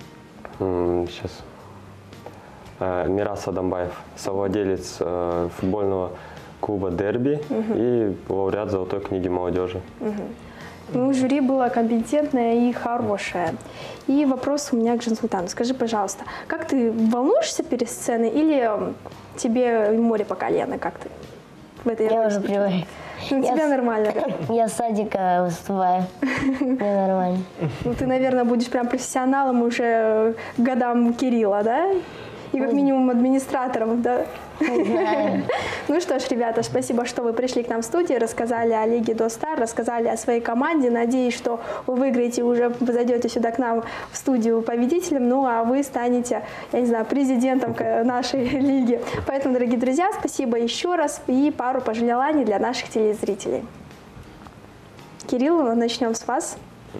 Мирас Адамбаев, совладелец футбольного клуба «Дерби» и лауреат Золотой книги молодежи. Ну, жюри было компетентное и хорошее. И вопрос у меня к Жансултану. Скажи, пожалуйста, как ты волнуешься перед сценой или тебе море по колено? Как ты в этой роли? Я уже привык. Тебе нормально, да? Я с садика выступаю. Мне нормально. Ну, ты, наверное, будешь прям профессионалом уже к годам Кирилла, да? И как минимум администратором, да? Ну что ж, ребята, спасибо, что вы пришли к нам в студию, рассказали о Лиге Достар, рассказали о своей команде. Надеюсь, что вы выиграете, уже зайдете сюда к нам в студию победителем, ну а вы станете, я не знаю, президентом нашей лиги. Поэтому, дорогие друзья, спасибо еще раз и пару пожеланий для наших телезрителей. Кирилл, начнем с вас.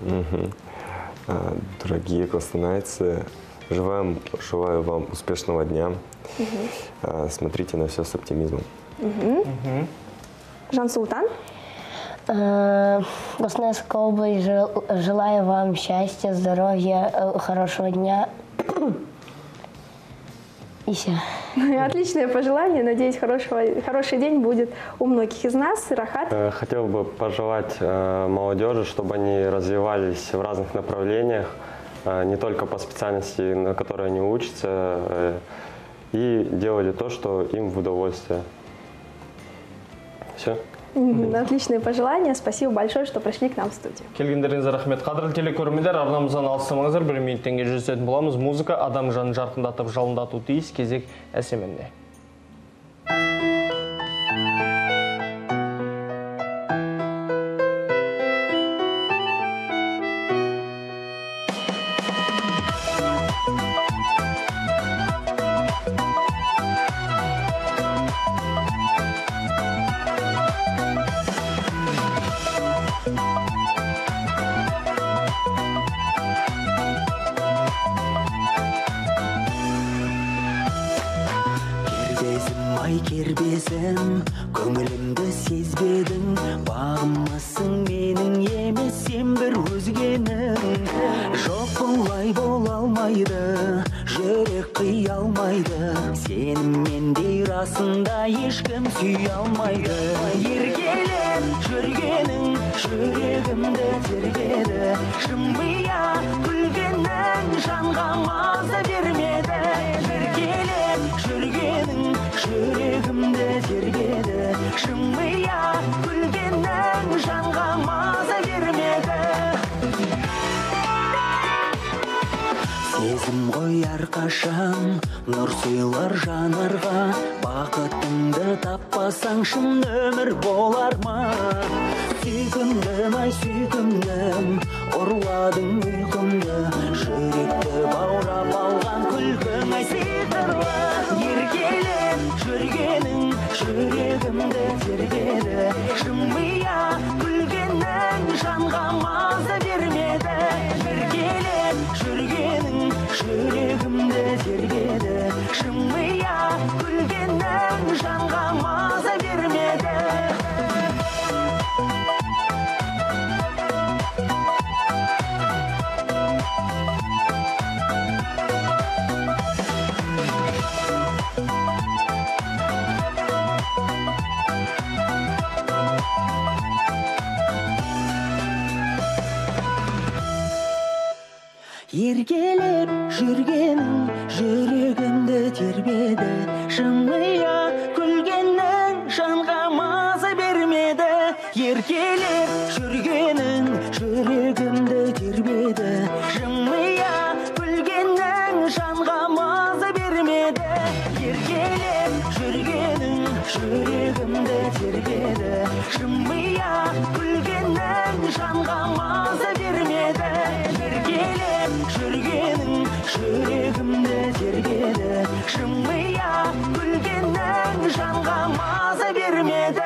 Дорогие костанайцы, желаю вам успешного дня. Смотрите на все с оптимизмом. Жансултан? Костанайская область, желаю вам счастья, здоровья, хорошего дня. И все. Отличное пожелание. Надеюсь, хороший день будет у многих из нас. Рахат? Хотел бы пожелать молодежи, чтобы они развивались в разных направлениях, не только по специальности, на которой они учатся, и делали то, что им в удовольствие. Все. Отличные пожелания. Спасибо большое, что пришли к нам в студию. Келгендеріңізге рахмет. Қадірлі телекөрермендер, арнамыздан алыстамаңыздар. 1 минуттен кейін жүздесетін боламыз. Музыка адам жанын жарқындатып, жалындату тиіс. Кезек әсеменде. Кербезім, көңілімді сезбедің, бағымасың менің емес, сен бір өзгенің. Жоқ бұлай бола алмайды, жүрек қия алмайды, сеніммендей расында ешкім сүй алмайды. Еркелеп жүргенің жүрегімді тербеді, жымия күлгенің жанға маза бермеді. Еркелеп жүргенің жүрегімді тербеді, жымия күлгенің жанға маза бермеді. Сезім ғой әрқашан нұр сыйлар жанарға, бақытыңды таппасаң шын өмір болар ма? Сүйкімдім, ай сүйкімдім, ұрладың ұйқымды, жүректі баурап алған күлкің ай сиқырлы. Еркелеп жүргенің жүрегімді тербеді, жымия күлгенің жанға маза бермеді. Еркелеп жүргенің жүрегімді тербеді, жымия күлгенің жанға маза бермеді. Еркелеп жүргенің жүрегімді тербеді, жымия күлгенің жанға маза бермеді. Еркелеп жүргенің жүрегімді тербеді, жымия күлгенің жанға маза бермеді. Еркелеп жүргенің жүрегімді тербеді, жымия күлгенің жанға маза бермеді. Еркелеп жүргенің жүрегімді тербеді, жымия күлгенің жанға маза бермеді.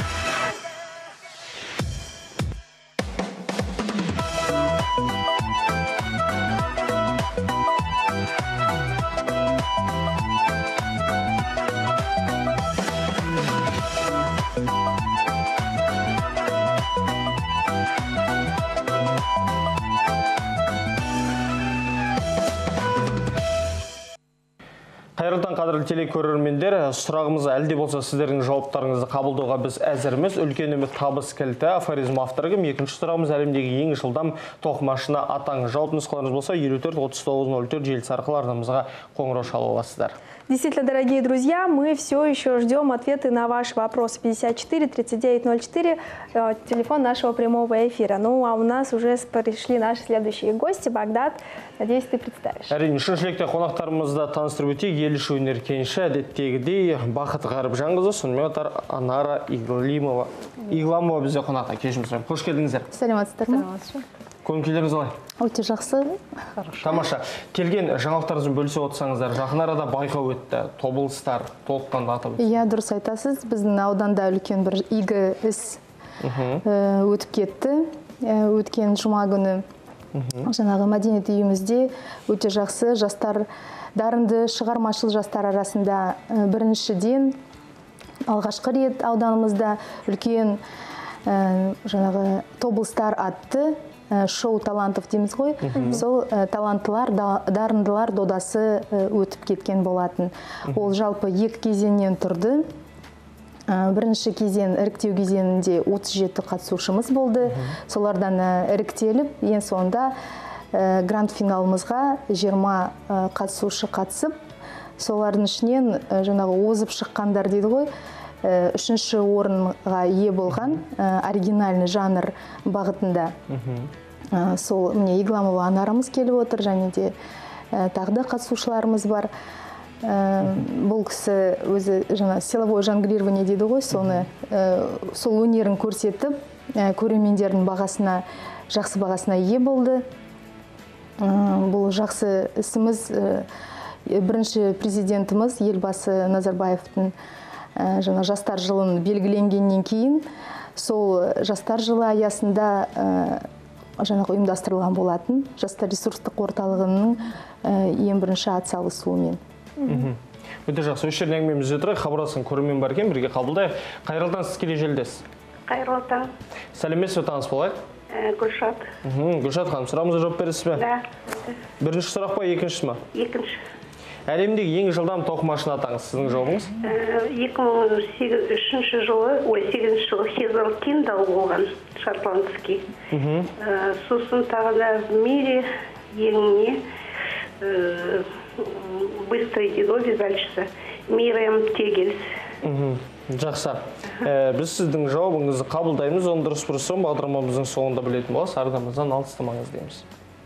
Қайырлы таң, қадірлі телекөрермендер, сұрағымыз әлде болса сіздердің жауаптарыңызды қабылдауға біз әзірміз. Үлкен үміт табыс кілті, афоризм авторы кім? Екінші сұрағымыз әлемдегі ең жылдам тоқмашына атаң. Жауап нұсқаларыңыз болса 54-39-04 желісі арқылы арнамызға қоңырау шала аласыздар. Действительно, дорогие друзья, мы все еще ждем ответы на ваши вопросы. 54-39-04, телефон нашего прямого эфира. Ну, а у нас уже пришли наши следующие гости. Багдад, надеюсь, ты представишь. Әрине, үшінші лекте қонақтарымызды таныстырып өтейік. Ел іші өнер кенші, әдеттегідей Бақыт Ғарыбжанқызы, сонымен қатар Анара Игламова бізде қонақта. Кешірім сұраймын. Қош келдіңіздер. Сәлеметсіздер ме? Көңіл-күйлеріңіз қалай? Өте жақсы. Тамаша. Келген жаңалықтарыңызбен бөлісе отырсаңыздар, жақын арада байқау өтті. Тобылыстар толыққанды атап өтті. Иә, дұрыс айтасыз. Біздің ауданда үлкен бір игі іс өтіп кетті. Өткен жұма күні жаңағы мәдениет үйімізде өте жақсы жастар, дарынды шығармашыл жастар арасында біріншіден алғашқы рет ауданымызда үлкен жаңағы Тобылыстар атты шоу талантов дейміз ғой. Сол таланттылар, дарындылар додасы өтіп кеткен болатын. Ол жалпы екі кезеңнен тұрды. Бірінші кезең, іріктеу кезеңінде 37 қатысушымыз болды. Солардан іріктеліп, ең соңында гранд финалымызға 20 қатысушы қатысып, солардың ішінен жаңағы озып шыққандар дейді ғой, үшінші орынға ие болған оригинальный жанр бағытында. Сол міне Игламова Анарымыз келіп отыр, және де тағы да қатысушыларымыз бар. Бұл кісі өзі жаңа силовое жонглирование дейді ғой, сол өнерін көрсетіп, көрермендердің бағасына, жақсы бағасына ие болды. Бұл жақсы ісіміз бірінші президентіміз елбасы Назарбаевтың жаңа жастар жылын белгіленгеннен кейін сол жастар жылы аясында жаңағы ұйымдастырылған болатын жастар ресурстық орталығының ең бірінші атсалысуымен. Өте жақсы, өз жерін әңгімеміз жетірі, хабардасын көрермен бар екен, бірге қабылдайық. Қайырлы таң, сіз келе желдесіз. Қайырлы таң. Сәлеметсіз бе, таныс болайық? Гүлшат. Гүлшат ханым, сұрағымызға жауап бересіз бе? Да. Бірінші сұрақ па, екіншісі ма? Екінші. Әлемдегі ең жылдам тоқ машина атаңыз, сіздің жауабыңыз? 2008 жылы, 8 жылы Хезл Киндал болған, шотландский. Сосын тағы да в мире ең быстрый дейді ғой вязальщица Мириам Тегельс. Жақсы. Біз сіздің жауабыңызды қабылдаймыз, оны дұрыс бұрыстан бағдарламамыздың соңында білетін боласыз, арнамыздан алыстамаңыз дейміз.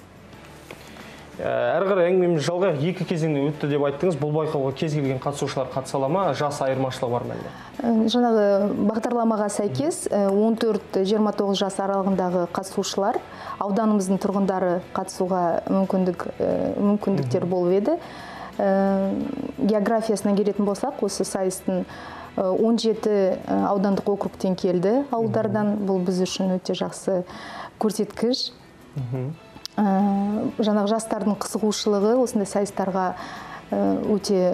Әрі қарай әңгімеміз жалғайық, екі кезеңде өтті деп айттыңыз. Бұл байқауға кез келген қатысушылар қатыса ала ма, жас айырмашылығы бар ма әлде? Жаңағы бағдарламаға сәйкес 14-29 жас аралығындағы қатысушылар, ауданымыздың тұрғындары қатысуға мүмкіндіктер болып еді. Географиясына келетін болсақ, осы сайыстың 17 аудандық округтен келді ауылдардан. Бұл біз үшін өте жақсы көрсеткіш. Жаңағы жастардың қызығушылығы осындай сайыстарға өте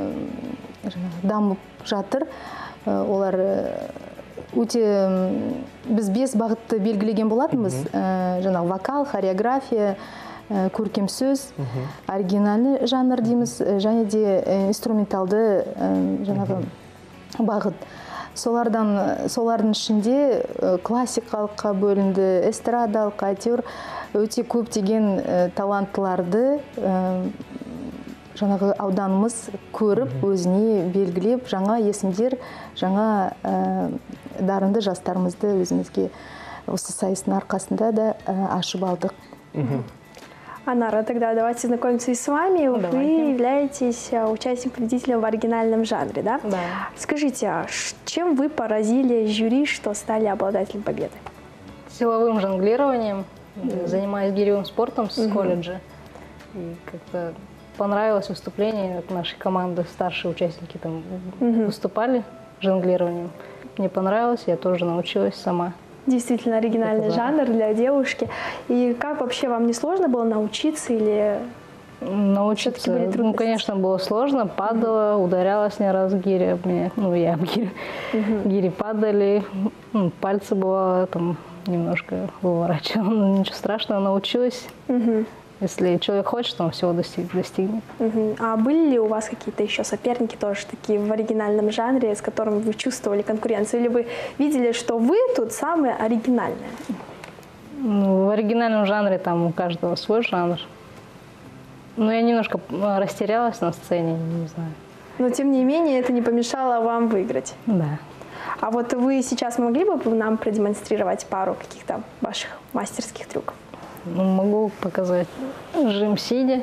дамып жатыр. Олар өте біз 5 бағытты белгілеген болатынбыз. Жаңағы вокал, хореография, көркем сөз, оригинальный жанр дейміз, және де инструменталды жаңағы бағыт. Солардың ішінде классикалыққа бөлінді, эстрадалық, әйтеуір өте көптеген таланттыларды жаңағы ауданымыз көріп, өзіне белгілеп, жаңа есімдер, жаңа дарынды жастарымызды өзімізге осы сайыстың арқасында да ашып алдық. Анара, тогда давайте знакомиться и с вами. Вы являетесь участником-победителем в оригинальном жанре, да? Да. Скажите, чем вы поразили жюри, что стали обладателем победы? Силовым жонглированием. Занимаюсь гиревым спортом с колледжа. И как-то понравилось выступление нашей команды, старшие участники там выступали жонглированием. Мне понравилось, я тоже научилась сама. Действительно оригинальный жанр для девушки. И как вообще вам не сложно было научиться или... Научиться, ну, конечно, было сложно. Падала, ударялась не раз гири об меня. Ну, я об гири. Гири падали, пальцы бывало там немножко выворачивала. Но ничего страшного, научилась. Если человек хочет, он всего достигнет. А были ли у вас какие-то еще соперники тоже такие в оригинальном жанре, с которыми вы чувствовали конкуренцию? Или вы видели, что вы тут самые оригинальные? Ну, в оригинальном жанре там у каждого свой жанр. Но я немножко растерялась на сцене, не знаю. Но тем не менее это не помешало вам выиграть? Да. А вот вы сейчас могли бы нам продемонстрировать пару каких-то ваших мастерских трюков? Ну, могу показать жим сидя.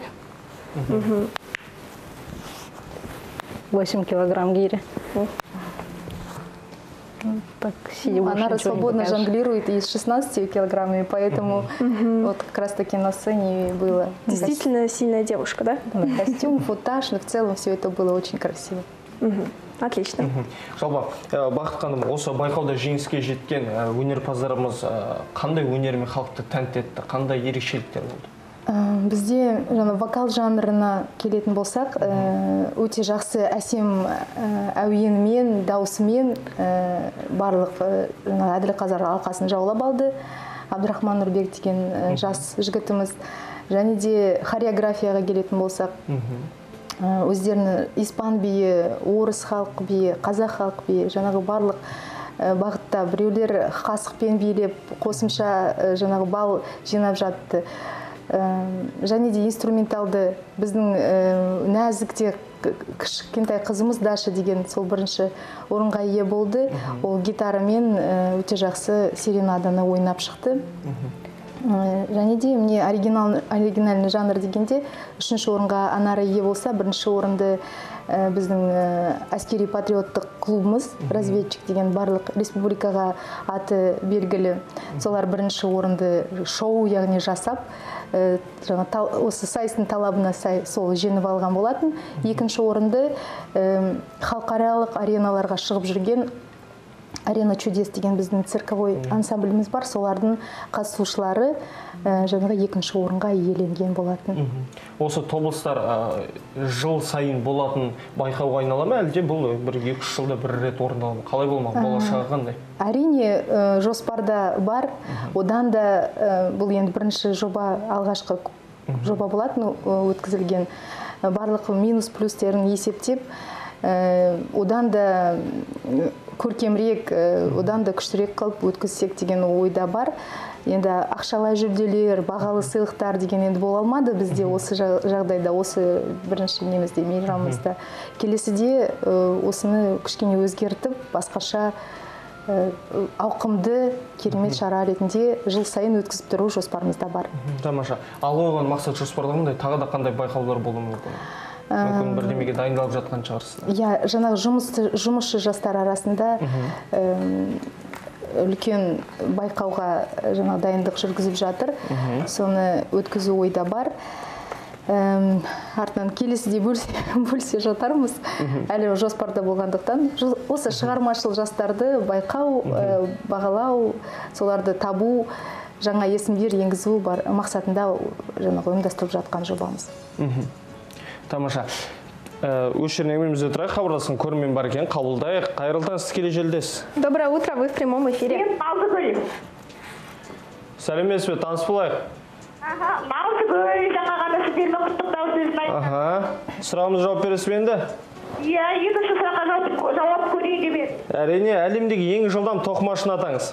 8 килограмм гири. Так, сидя Она свободно жонглирует и с 16 килограммами, поэтому вот как раз таки на сцене было. Действительно сильная девушка, да? Костюм, футаж, но в целом все это было очень красиво. Отлично. Жалпы, Бақыт ханым, осы байқауда жеңіске жеткен өнерпаздарымыз қандай өнермен халықты тәнті етті, қандай ерекшеліктер болды? Бізде вокал жанрына келетін болсақ, өте жақсы әсем әуенімен, даусымен барлық Әділқазар алқасын жаулап алды. Абдрахман Нұрбек деген жас жігітіміз. Және де хореографияға келетін болсақ, өздерінің испан биі, орыс халық биі, қазақ халық биі, жаңағы барлық бағытта біреулер қасықпен билеп, қосымша жаңағы бал жинап жатты. және де инструменталды біздің нәзікте кішкентай қызымыз Даша деген сол бірінші орынға ие болды. Ол гитарамен өте жақсы серенаданы ойнап шықты. Және де мне оригинальный жанр дегенде үшінші орынға Анара ие болса, бірінші орынды біздің әскери патриоттық клубымыз разведчик деген барлық республикаға аты белгілі. Солар бірінші орынды шоу яғни жасап, осы сайыстың талабына сай сол жеңіп алған болатын. Екінші орынды халықаралық ареналарға шығып жүрген Арена чудес деген біздің цирковой ансамбліміз бар, солардың қатысушылары жаңағы екінші орынға иеленген болатын. Осы тобылыстар жыл сайын болатын байқауға айнала ма, әлде бұл бір 2-3 жылда бір рет орындалады? Қалай болмақ, болашағы қандай? Әрине жоспарда бар. Одан да бұл енді бірінші жоба, алғашқы жоба болатын, өткізілген барлық минус плюстерін есептеп, одан да көркемірек, одан да күштірек қылып өткізсек деген ойда бар. Енді ақшалай жүлделер, бағалы сыйлықтар деген енді бола алмады бізде осы жағдайда, осы бірінші немізде, мейрамымызда. Келесіде осыны кішкене өзгертіп, басқаша ауқымды керемет шара ретінде жыл сайын өткізіп тұру жоспарымызда бар. Тамаша. Ал қойған мақсат жоспарлар қандай? Тағы да қандай байқаулар болуы мүмкін? Мүмкін бірдемеге дайындалып жатқан шығарсыз. Иә, жаңағы жұмысшы жастар арасында үлкен байқауға жаңа дайындық жүргізіп жатыр. Соны өткізу ойда бар. Артынан келесіде бөлсе жатармыз. Әлі жоспарда болғандықтан. Осы шығармашыл жастарды байқау, бағалау, соларды табу, жаңа есімдер енгізу мақсатында жаңағы ұйымдастырып жатқан жобамыз. Тамаша. Өшірін әңгімемізде тұрайық, хабарласқан көрермен бар екен, қабылдайық. Қайырлы таң, сіз тікелей желідесіз. Доброе утро, вы в прямом эфире. Назгүл. Сәлеметсіз бе, таныс болайық. Назгүл, жаңа ғана сіздерді құттықтау сөзін айттым. Сұрағымыз жауап бересіз бе енді? Иә, екінші сұраққа жауап көрейін деп едім. Әрине, әлемдегі ең жылдам тоқымашыны атаңыз.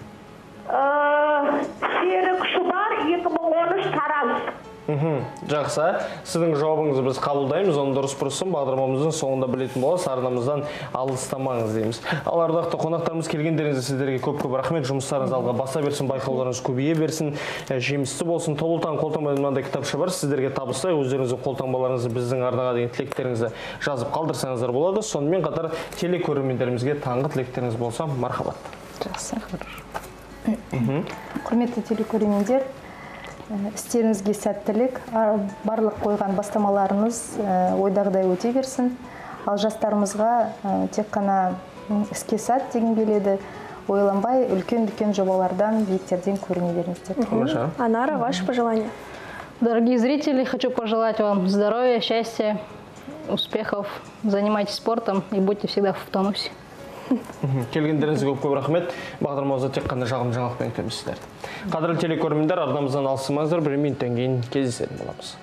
Серік Шұбар, 2013 Тараз. Жақсы, сіздің жауабыңызды біз қабылдаймыз, оны дұрыс бұрысын бағдарламамыздың соңында білетін боласыз, арнамыздан алыстамаңыз дейміз. Ал ардақты қонақтарымыз келгендеріңізді сіздерге көп-көп рахмет, жұмыстарыңыз алға баса берсін, байқауларыңыз көбейе берсін, жемісті болсын. Тобылтаң қолтаңбадан мынандай кітапша бар, сіздерге табыстай, өздеріңіздің қолтаңбаларыңызды біздің арнаға деген тілектеріңізді жазып қалдырсаңыздар болады. Сонымен қатар телекөрермендерімізге таңғы тілектеріңіз болса, мархабат. Жақсы. Құрметті телекөрермендер, істеріңізге сәттілік, барлық қойған бастамаларыңыз ойдағыдай өте берсін. Ал жастарымызға тек қана іске сәт деген келеді. Ойланбай, үлкен-үлкен жобалардан, биіктерден көріне беріңіздер. Анара, ваше пожелание. Дорогие зрители, хочу пожелать вам здоровья, счастья, успехов. Занимайтесь спортом и будьте всегда в тонусе. Келгендеріңізге көп рахмет. Бағдарламамызда тек қана жағым жаңалықпен күтеміз сіздерді. Қадірлі телекөрермендер, арнамыздан алыстамаңыздар, бір минуттан кейін кездесетін боламыз.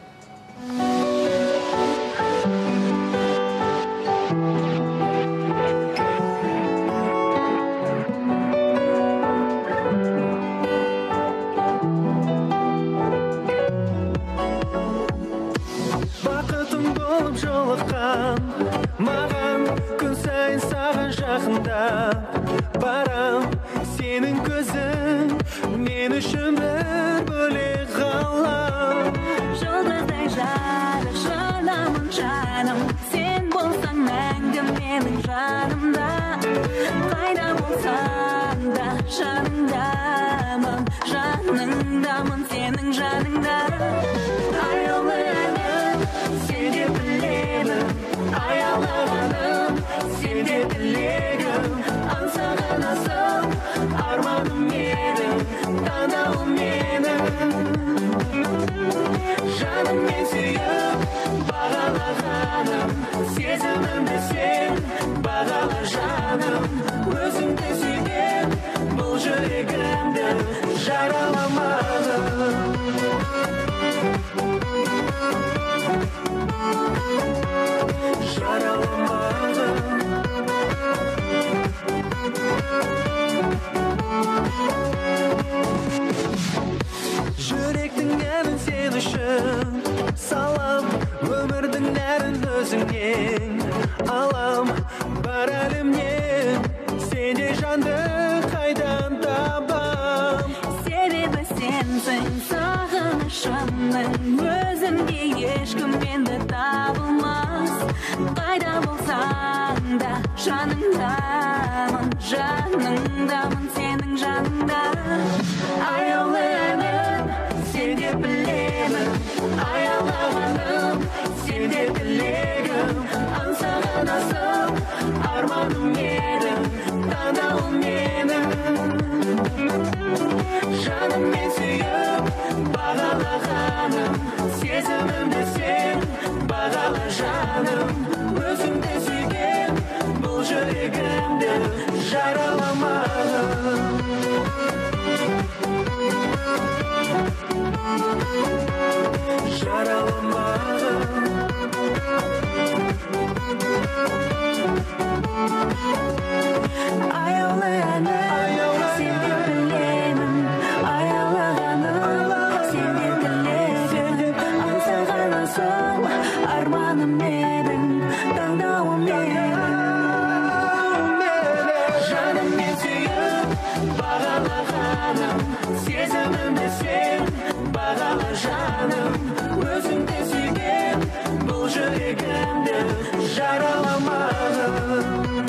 Бақытым болып жолыққан, маған күн сайын саған жақындап барам. Сенің көзің мен үшін бір бөлек ғалам. Жұлдыздай жарық жанамын жаным, сен болсаң мәңгі менің жанымда. Қайда болсаң да жаныңдамын, жаныңдамын сенің жаныңда. Аяулы әнім, сен де білемін, аялағаным, сен де тілегім. Аңсаған асыл, арманым менің, таңдауым менің. Жаныммен сүйіп, бағалағаным, сезімімді сен бағала жаным. Өзіңді сүйген, бұл жүрегімді жараламадым. Жүректің әні үшін салам өмірдің нәрін өзіңнен алам бар әлемнен сендей жанды қайдан табам себебі сенсің сағынышымның өзімге ешкім енді табылмас қайда болсаң да жаныңдамын жаныңдамын сенің жаныңда аяулы әнім сен де білемін аялағаным сен де тілегім аңсаған асыл арманым едің таңдауым менің жаныммен сүйіп бағалағаным сезімімді сен бағала жаным өзіңді сүйген бұл жүрегімді жараламағын аяулы әнім сен де білемін аялағаным сен де тілегім аңсаған асыл арманым едің таңдауым едің жаныммен сүйіп бағалағаным сезімімді сен бағала жаным өзіңді сүйген бұл жүрегімді жараламағын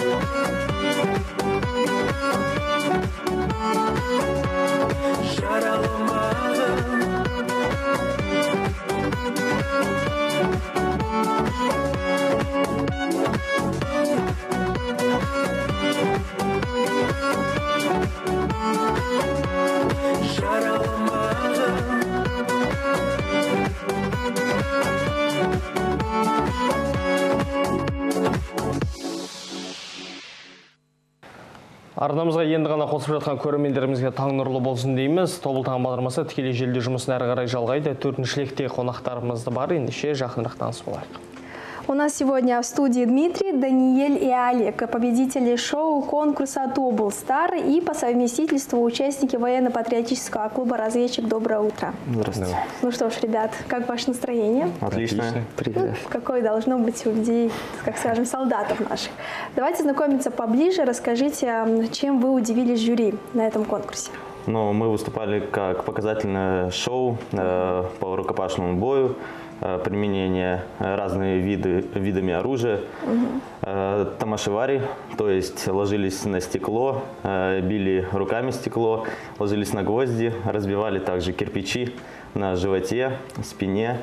Арнамызға енді ғана қосып жатқан көрермендерімізге таң нұрлы болсын дейміз. Тобыл таң бағдарламасы тікелей желіде жұмысын әрі қарай жалғайды. 4-ші лекте қонақтарымыз бар, ендеше жақынырақ таныс болайық. У нас сегодня в студии Дмитрий, Даниэль и Олег, победители шоу конкурса «Тобыл Стар» и по совместительству участники военно-патриотического клуба «Разведчик». Доброе утро. Здравствуйте. Ну что ж, ребят, как ваше настроение? Отлично. Привет. Какое должно быть у людей, как скажем, солдатов наших. Давайте знакомиться поближе. Расскажите, чем вы удивили жюри на этом конкурсе? Ну, мы выступали как показательное шоу по рукопашному бою, применение разными видами оружия, тамашевари, то есть ложились на стекло, били руками стекло, ложились на гвозди, разбивали также кирпичи на животе, спине,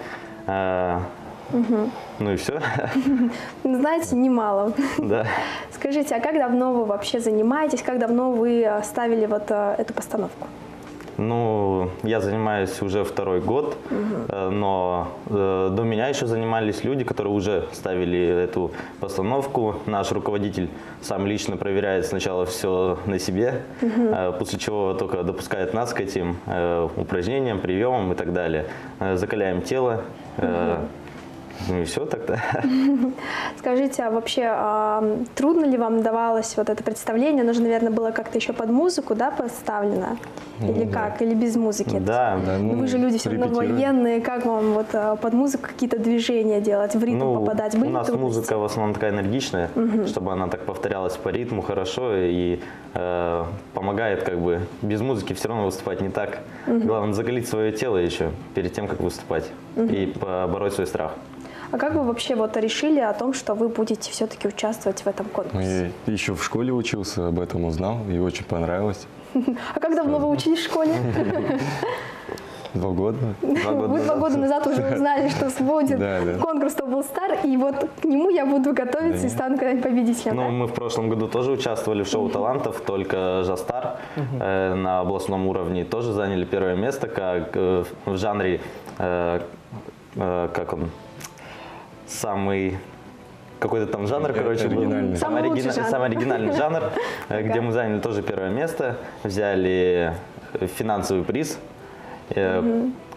ну и все. Знаете, немало. Да. Скажите, а как давно вы вообще занимаетесь, как давно вы ставили вот эту постановку? Ну, я занимаюсь уже 2-й год, но до меня еще занимались люди, которые уже ставили эту постановку. Наш руководитель сам лично проверяет сначала все на себе, после чего только допускает нас к этим упражнениям, приемам и так далее. Закаляем тело. Ну и все тогда. Скажите, а вообще трудно ли вам давалось вот это представление? Оно же, наверное, было как-то еще под музыку, да, поставлено? Или как? Или без музыки? Да. Ну, вы же люди все равно военные. Как вам вот под музыку какие-то движения делать, в ритм попадать? У нас музыка в основном такая энергичная, чтобы она так повторялась по ритму хорошо и помогает как бы. Без музыки все равно выступать не так. Главное закалить свое тело еще перед тем, как выступать и побороть свой страх. А как вы вообще вот решили о том, что вы будете все-таки участвовать в этом конкурсе? Я еще в школе учился, об этом узнал, и очень понравилось. А как давно вы учились в школе? 2 года. Вы 2 года назад уже узнали, что будет конкурс «Тобыл Стар», и вот к нему я буду готовиться и стану когда-нибудь победителем. Ну, мы в прошлом году тоже участвовали в шоу талантов, только «Жастар» на областном уровне тоже заняли 1-е место, как в жанре, как он, самый... Какой-то там жанр, короче, был. Самый оригинальный жанр, где мы заняли тоже 1-е место, взяли финансовый приз.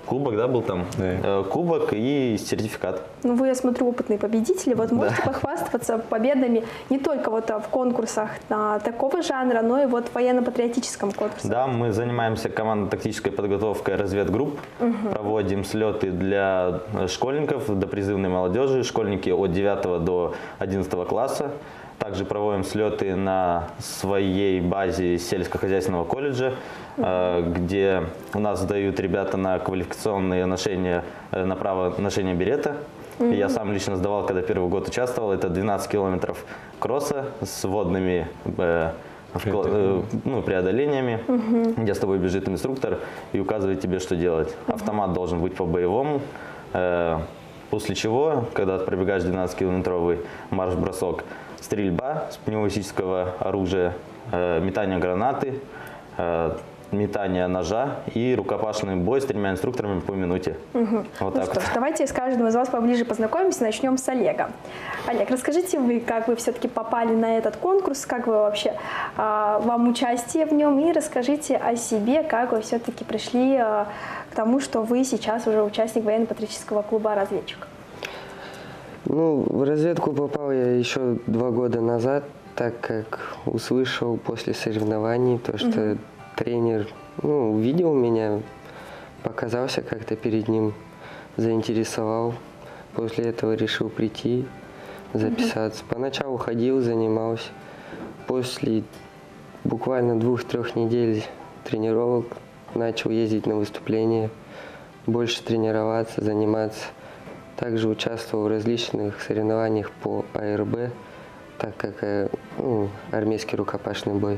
Кубок, да, был там? Да. Кубок и сертификат. Ну, вы, я смотрю, опытные победители. Вот можете похвастаться победами не только вот в конкурсах такого жанра, но и вот в военно-патриотическом конкурсе. Да, мы занимаемся командно-тактической подготовкой разведгрупп, проводим слеты для школьников, до призывной молодежи, школьники от 9 до 11 класса. Также проводим слеты на своей базе сельскохозяйственного колледжа, где у нас сдают ребята на квалификационные ношения, на право ношения берета. Я сам лично сдавал, когда первый год участвовал. Это 12 километров кросса с водными преодолениями, где с тобой бежит инструктор и указывает тебе, что делать. Автомат должен быть по-боевому. После чего, когда пробегаешь 12-километровый марш-бросок, стрельба с пневматического оружия, метание гранаты, метание ножа и рукопашный бой с 3 инструкторами по минуте. Вот так что ж, давайте с каждым из вас поближе познакомимся. Начнем с Олега. Олег, расскажите вы, как вы все-таки попали на этот конкурс, как вы вообще, вам участие в нем, и расскажите о себе, как вы все-таки пришли к тому, что вы сейчас уже участник военно-патриотического клуба «Разведчик». Ну, в разведку попал я еще 2 года назад, так как услышал после соревнований то, что тренер увидел меня, показался как-то перед ним, заинтересовал. После этого решил прийти, записаться. Поначалу ходил, занимался. После буквально 2-3 недель тренировок начал ездить на выступления, больше тренироваться, заниматься. Также участвовал в различных соревнованиях по АРБ, так как армейский рукопашный бой.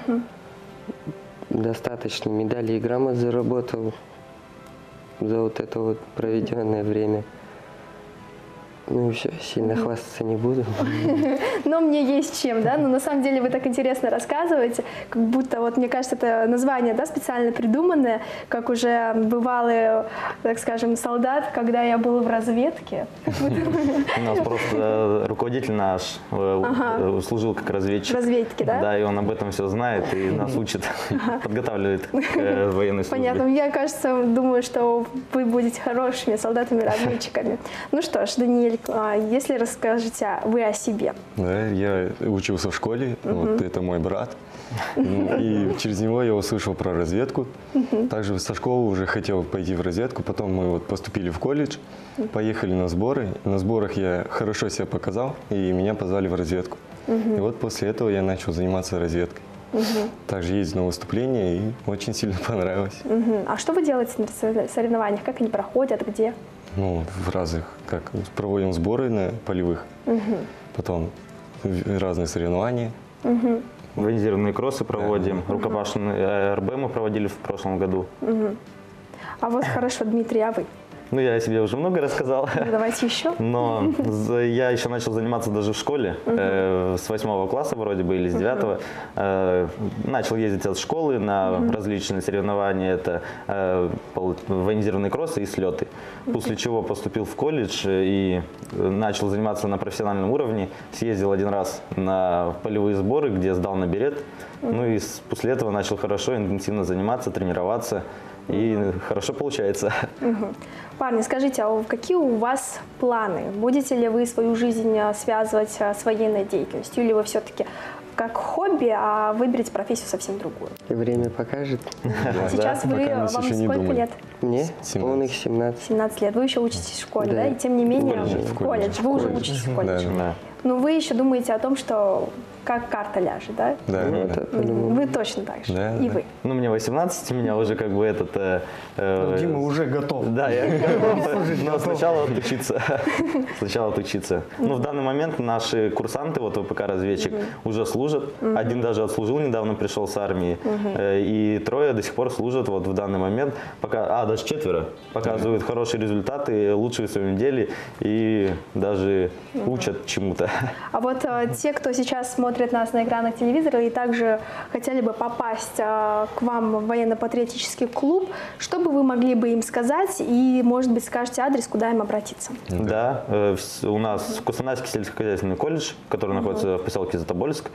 Достаточно медалей и грамот заработал за вот это вот проведенное время. Ну и все, сильно хвастаться не буду. Но мне есть чем, да? Но на самом деле вы так интересно рассказываете, как будто, вот мне кажется, это название, да, специально придуманное, как уже бывалый, так скажем, солдат, когда я был в разведке. У нас просто руководитель наш служил как разведчик. В разведке, да? Да, и он об этом все знает и нас учит, подготавливает к военной службе. Понятно. Я, кажется, думаю, что вы будете хорошими солдатами-разведчиками. Ну что ж, Даниэль, если расскажете вы о себе. Да, я учился в школе, вот это мой брат. И через него я услышал про разведку. Также со школы уже хотел пойти в разведку. Потом мы вот поступили в колледж, поехали на сборы. На сборах я хорошо себя показал, и меня позвали в разведку. И вот после этого я начал заниматься разведкой. Также ездил на выступления, и очень сильно понравилось. А что вы делаете на соревнованиях? Как они проходят? Где? Ну, в разных, как проводим сборы на полевых, потом разные соревнования. Военизированные кроссы проводим, рукопашные АРБ мы проводили в прошлом году. А вот хорошо, Дмитрий, а вы? Ну, я о себе уже много рассказал. Давайте еще. Но я еще начал заниматься даже в школе. С 8 класса вроде бы или с 9. Начал ездить от школы на различные соревнования. Это военизированные кроссы и слеты. После чего поступил в колледж и начал заниматься на профессиональном уровне. Съездил 1 раз на полевые сборы, где сдал на берет. Ну и после этого начал хорошо, интенсивно заниматься, тренироваться. И хорошо получается. Парни, скажите, а какие у вас планы? Будете ли вы свою жизнь связывать с военной деятельностью? Или вы все-таки как хобби, а выберете профессию совсем другую? Время покажет. Сейчас вам сколько лет? Мне полных 17. 17 лет. Вы еще учитесь в школе, да? И тем не менее в колледж. Вы уже учитесь в колледже. Но вы еще думаете о том, что как карта ляжет, да? Да. Вы точно так же. Да, и вы. Ну, мне 18, меня уже как бы этот... Дима уже готов. Да, я готов, но сначала отучиться. Сначала отучиться. Ну, в данный момент наши курсанты, вот ВПК «Разведчик», уже служат. Один даже отслужил, недавно пришел с армии. И 3 до сих пор служат вот в данный момент. Даже 4 показывают хорошие результаты, лучшие в своем деле и даже учат чему-то. А вот те, кто сейчас смотрит нас на экранах телевизора и также хотели бы попасть к вам в военно-патриотический клуб, что бы вы могли бы им сказать и, может быть, скажете адрес, куда им обратиться? Да, у нас Кустанайский сельскохозяйственный колледж, который находится в поселке Затобольск.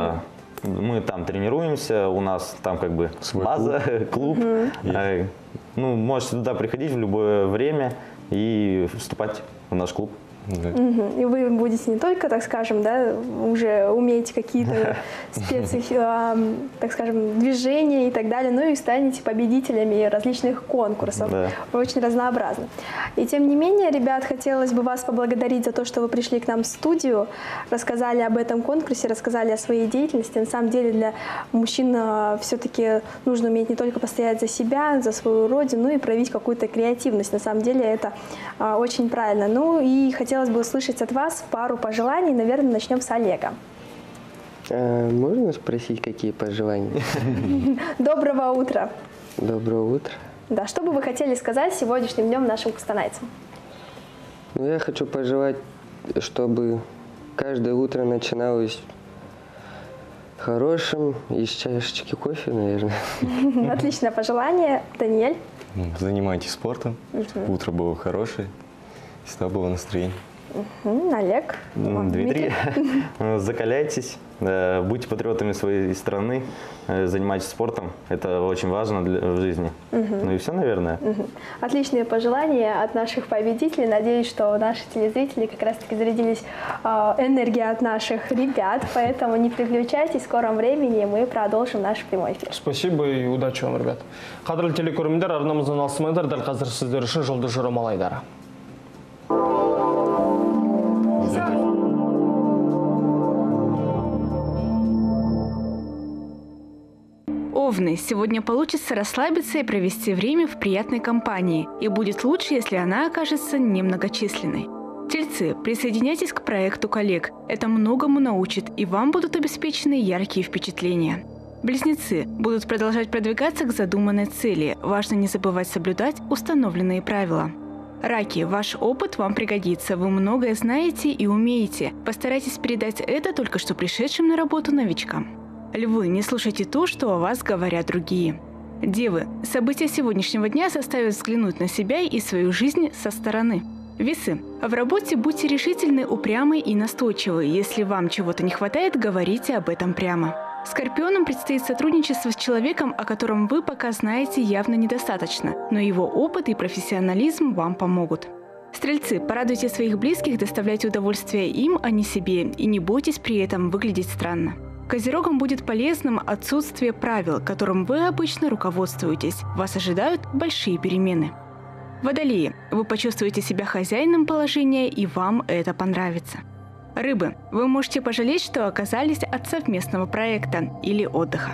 Мы там тренируемся, у нас там как бы база, клуб. Ну, можете туда приходить в любое время и вступать в наш клуб. И вы будете не только, так скажем, да, уже умеете какие-то так скажем, движения и так далее, но и станете победителями различных конкурсов. Да. Вы очень разнообразны. И тем не менее, ребят, хотелось бы вас поблагодарить за то, что вы пришли к нам в студию, рассказали об этом конкурсе, рассказали о своей деятельности. На самом деле для мужчин все-таки нужно уметь не только постоять за себя, за свою родину, но и проявить какую-то креативность. На самом деле это очень правильно. Ну и хотелось бы услышать от вас пару пожеланий. Наверное, начнем с Олега. Можно спросить, какие пожелания? Доброго утра. Доброго утра. Да, что бы вы хотели сказать сегодняшним днем нашим кустанайцам? Ну, я хочу пожелать, чтобы каждое утро начиналось хорошим, из чашечки кофе, наверное. Отличное пожелание. Даниэль? Занимайтесь спортом, чтобы утро было хорошее, всегда было настроение. Олег? Дмитрий, закаляйтесь, будьте патриотами своей страны, занимайтесь спортом. Это очень важно в жизни. Ну и все, наверное. Отличные пожелания от наших победителей. Надеюсь, что наши телезрители как раз-таки зарядились энергией от наших ребят. Поэтому не переключайтесь. В скором времени мы продолжим наш прямой эфир. Спасибо и удачи вам, ребят. Қадірлі телекөрермендер, арнамыздан алыстамаңдар, дәл қазір сіздер үшін Жұлдыз жорамалайдары. Овны, сегодня получится расслабиться и провести время в приятной компании. И будет лучше, если она окажется немногочисленной. Тельцы, присоединяйтесь к проекту коллег. Это многому научит, и вам будут обеспечены яркие впечатления. Близнецы будут продолжать продвигаться к задуманной цели. Важно не забывать соблюдать установленные правила. Раки, ваш опыт вам пригодится. Вы многое знаете и умеете. Постарайтесь передать это только что пришедшим на работу новичкам. Львы, не слушайте то, что о вас говорят другие. Девы, события сегодняшнего дня заставят взглянуть на себя и свою жизнь со стороны. Весы, в работе будьте решительны, упрямы и настойчивы. Если вам чего-то не хватает, говорите об этом прямо. Скорпионам предстоит сотрудничество с человеком, о котором вы пока знаете явно недостаточно, но его опыт и профессионализм вам помогут. Стрельцы, порадуйте своих близких, доставляйте удовольствие им, а не себе, и не бойтесь при этом выглядеть странно. Козерогам будет полезным отсутствие правил, которым вы обычно руководствуетесь. Вас ожидают большие перемены. Водолеи, вы почувствуете себя хозяином положения, и вам это понравится. Рыбы, вы можете пожалеть, что оказались от совместного проекта или отдыха.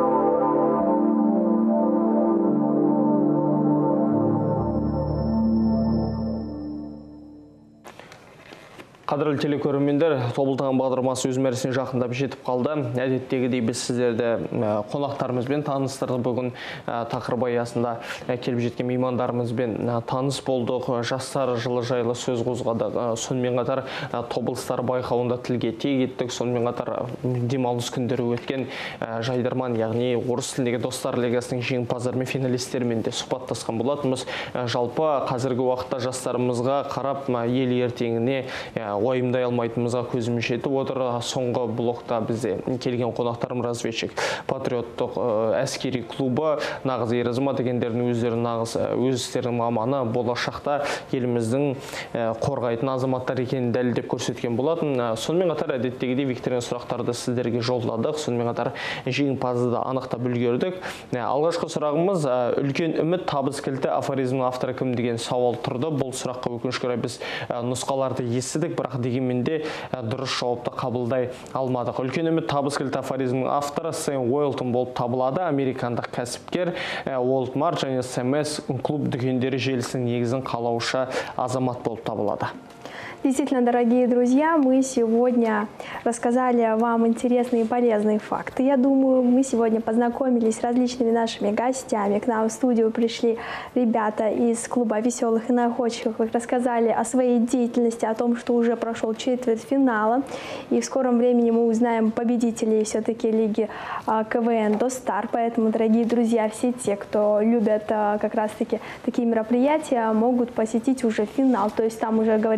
Қадірлі телекөрермендер, Тобылтаған бағдарламасы өз мәресіне жақындап жетіп қалды. Әдеттегідей біз сіздерді қонақтарымызбен таныстырдық. Бүгін тақырып аясында келіп жеткен меймандарымызбен таныс болдық. Жастар жылы жайлы сөз қозғадық. Сонымен қатар Тобылыстар байқауында тілге тиек еттік. Сонымен қатар демалыс күндері өткен жайдарман, яғни орыс тіліндегі достар лигасының жеңімпаздарымен, финалистермен де сұхбаттасқан болатынбыз. Жалпы қазіргі уақытта жастарымызға қарап ел ертеңіне уайымдай алмайтынымызға көзіміз жетіп отыр. Соңғы блокта бізде келген қонақтарым разведчик патриоттық әскери клубы, нағыз ер азамат дегендердің өздерінің нағыз өз істерінің маманы, болашақта еліміздің қорғайтын азаматтар екенін дәлелдеп көрсеткен болатын. Сонымен қатар әдеттегідей викторина сұрақтарды сіздерге жолдадық. Сонымен қатар жеңімпазды да анықтап үлгердік. Алғашқы сұрағымыз үлкен үміт табыс кілті афоризмнің авторы кім деген сауал тұрды. Бұл сұраққа өкінішке орай біз нұсқаларды естідік, бірақ дегенмен де дұрыс жауапты қабылдай алмадық. Үлкен үміт табыс кілті афоризмнің авторы Сэм Уэлтон болып табылады. Американдық кәсіпкер Уолтмарт және СМС клуб дүкендері желісінің негізін қалаушы азамат болып табылады. Действительно, дорогие друзья, мы сегодня рассказали вам интересные и полезные факты. Я думаю, мы сегодня познакомились с различными нашими гостями. К нам в студию пришли ребята из клуба веселых и находчивых. Рассказали о своей деятельности, о том, что уже прошел четвертьфинала. И в скором времени мы узнаем победителей все-таки лиги КВН Достар. Поэтому, дорогие друзья, все те, кто любят как раз-таки такие мероприятия, могут посетить уже финал. То есть там уже говорится о том, что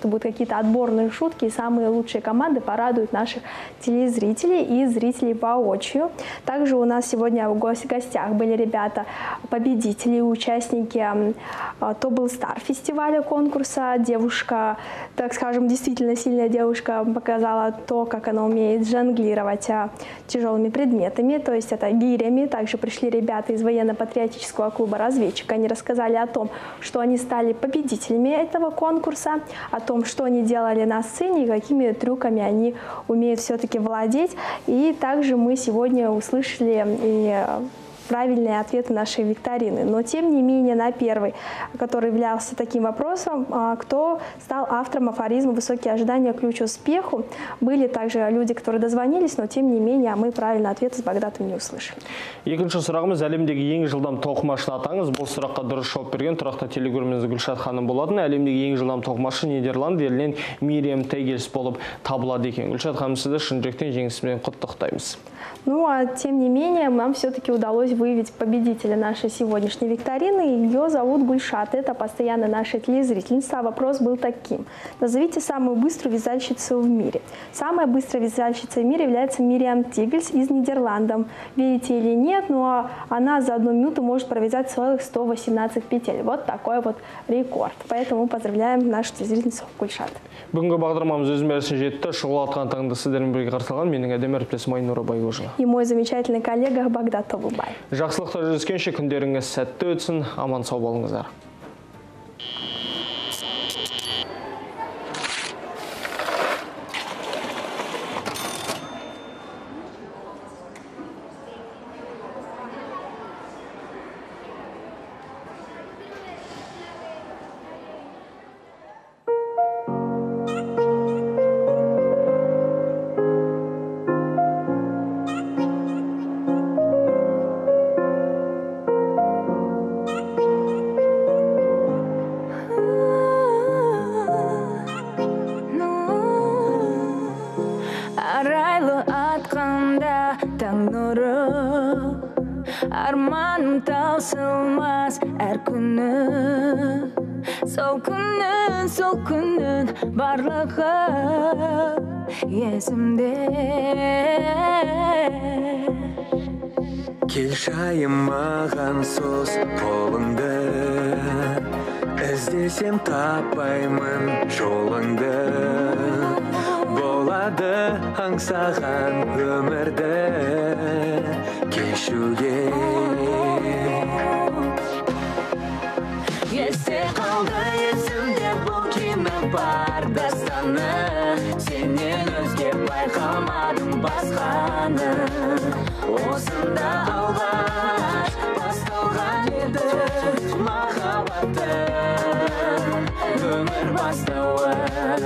что будут какие-то отборные шутки, и самые лучшие команды порадуют наших телезрителей и зрителей воочию. Также у нас сегодня в гостях были ребята, победители, участники Тобл Стар фестиваля конкурса. Девушка, так скажем, действительно сильная девушка, показала то, как она умеет жонглировать тяжелыми предметами, то есть это гирями. Также пришли ребята из военно-патриотического клуба «Разведчик». Они рассказали о том, что они стали победителями этого конкурса, о том, что они делали на сцене и какими трюками они умеют все-таки владеть. И также мы сегодня услышали и правильные ответы нашей викторины. Но тем не менее на первый, который являлся таким вопросом, кто стал автором афоризма «Высокие ожидания – ключ к успеху». Были также люди, которые дозвонились, но тем не менее мы правильный ответ с Багдатом не услышали. Екінші сұрағымыз әлемдегі ең жылдам тоқымашыны атаңыз. Бұл сұраққа дұрыс жауап берген тұрақты телегөрмеміз Гүлшат ханым болатын. Әлемдегі ең жылдам тоқымашы Нидерланд елінен Мириам Тегельс болып табылады екен. Гүлшат ханым, сізді шын жүректен жеңісімен құттықтаймыз. Ну, а тем не менее, нам все-таки удалось выявить победителя нашей сегодняшней викторины. Ее зовут Гульшат. Это постоянно наша телезрительница. А вопрос был таким. Назовите самую быструю вязальщицу в мире. Самая быстрая вязальщица в мире является Мириам Тегельс из Нидерландов. Верите или нет, но она за 1 минуту может провязать целых 118 петель. Вот такой вот рекорд. Поэтому поздравляем нашу телезрительницу Гульшат. Бүгінгі бағдарламамыз өз мәресіне жетті. Шұғыл атқан таңды сіздермен бірге қарсы алған менің әдемі әріптесім Айнұр Байғожина. И мой замечательный коллега Багдат Тобылбай. Жақсылықта жүздескенше күндеріңіз сәтті өтсін, аман сау болыңыздар. Armanım tausılmaz her günü Sol günün varlığı Yesimde Kel şayım mağan söz kolыңды İzdesem tapаймын жолыңды Болады аңсаған өмірді кешуге Есте қалды есімде бұл кино бар дастаны Сенен өзге байқамадым басқаны Осында алғаш басталған еді махаббаттың өмір бастауы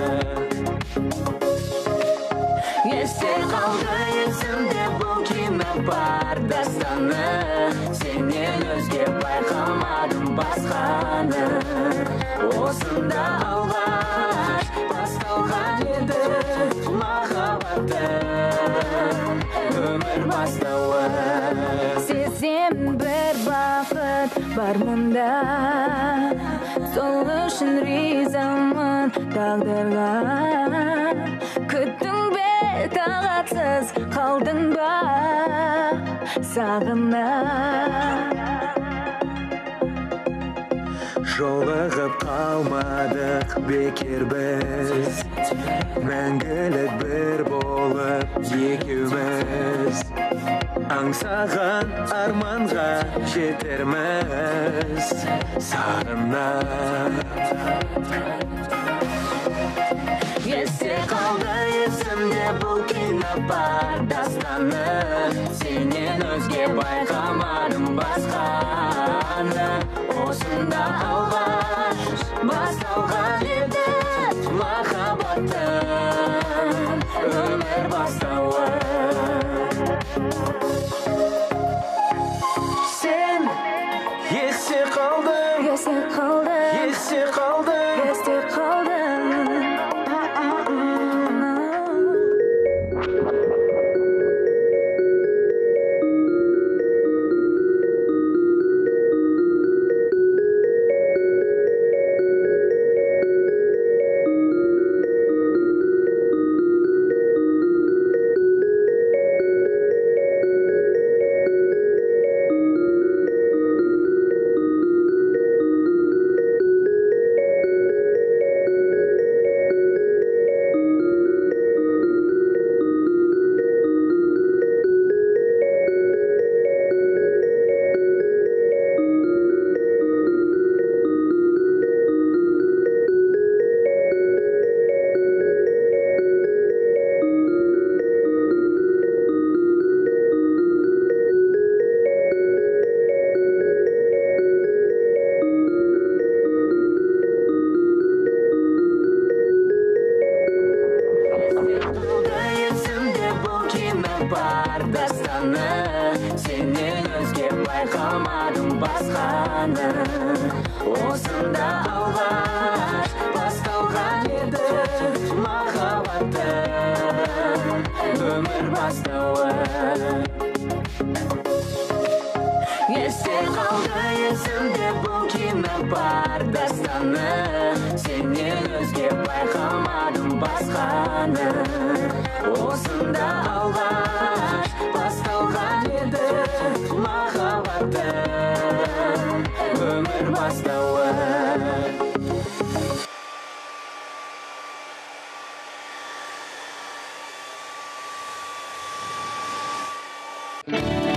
Есте қалды есімде бұл кино бар дастаны Сенен өзге байқамадым басқаны Осында алғаш басталған еді махаббаттың өмір бастауы Сезем бір бақыт бар мұнда Сол үшін ризамын тағдырға Күттің бе тағатсыз қалдың ба сағына Жолығып қалмадық бекер біз Мәңгілік бір болып екеуміз Аңсаған арманға жетерміз сағынып Есте қалды есімде бұл кино бар дастаны Сенен өзге байқамадым басқаны Осында алғаш басталған еді махаббаттың өмір бастауы Сен есте қалдың Есте қалдың Есте қалдың Есте қалдың байқамадым басқаны. Осында алғаш басталған еді махаббаттың өмір бастауы. Есте қалды есімде бұл кинопар дастаны. Сенен өзге байқамадым басқаны. Осында алғаш басталған еді махаббаттың өмір бастауы. Thank you.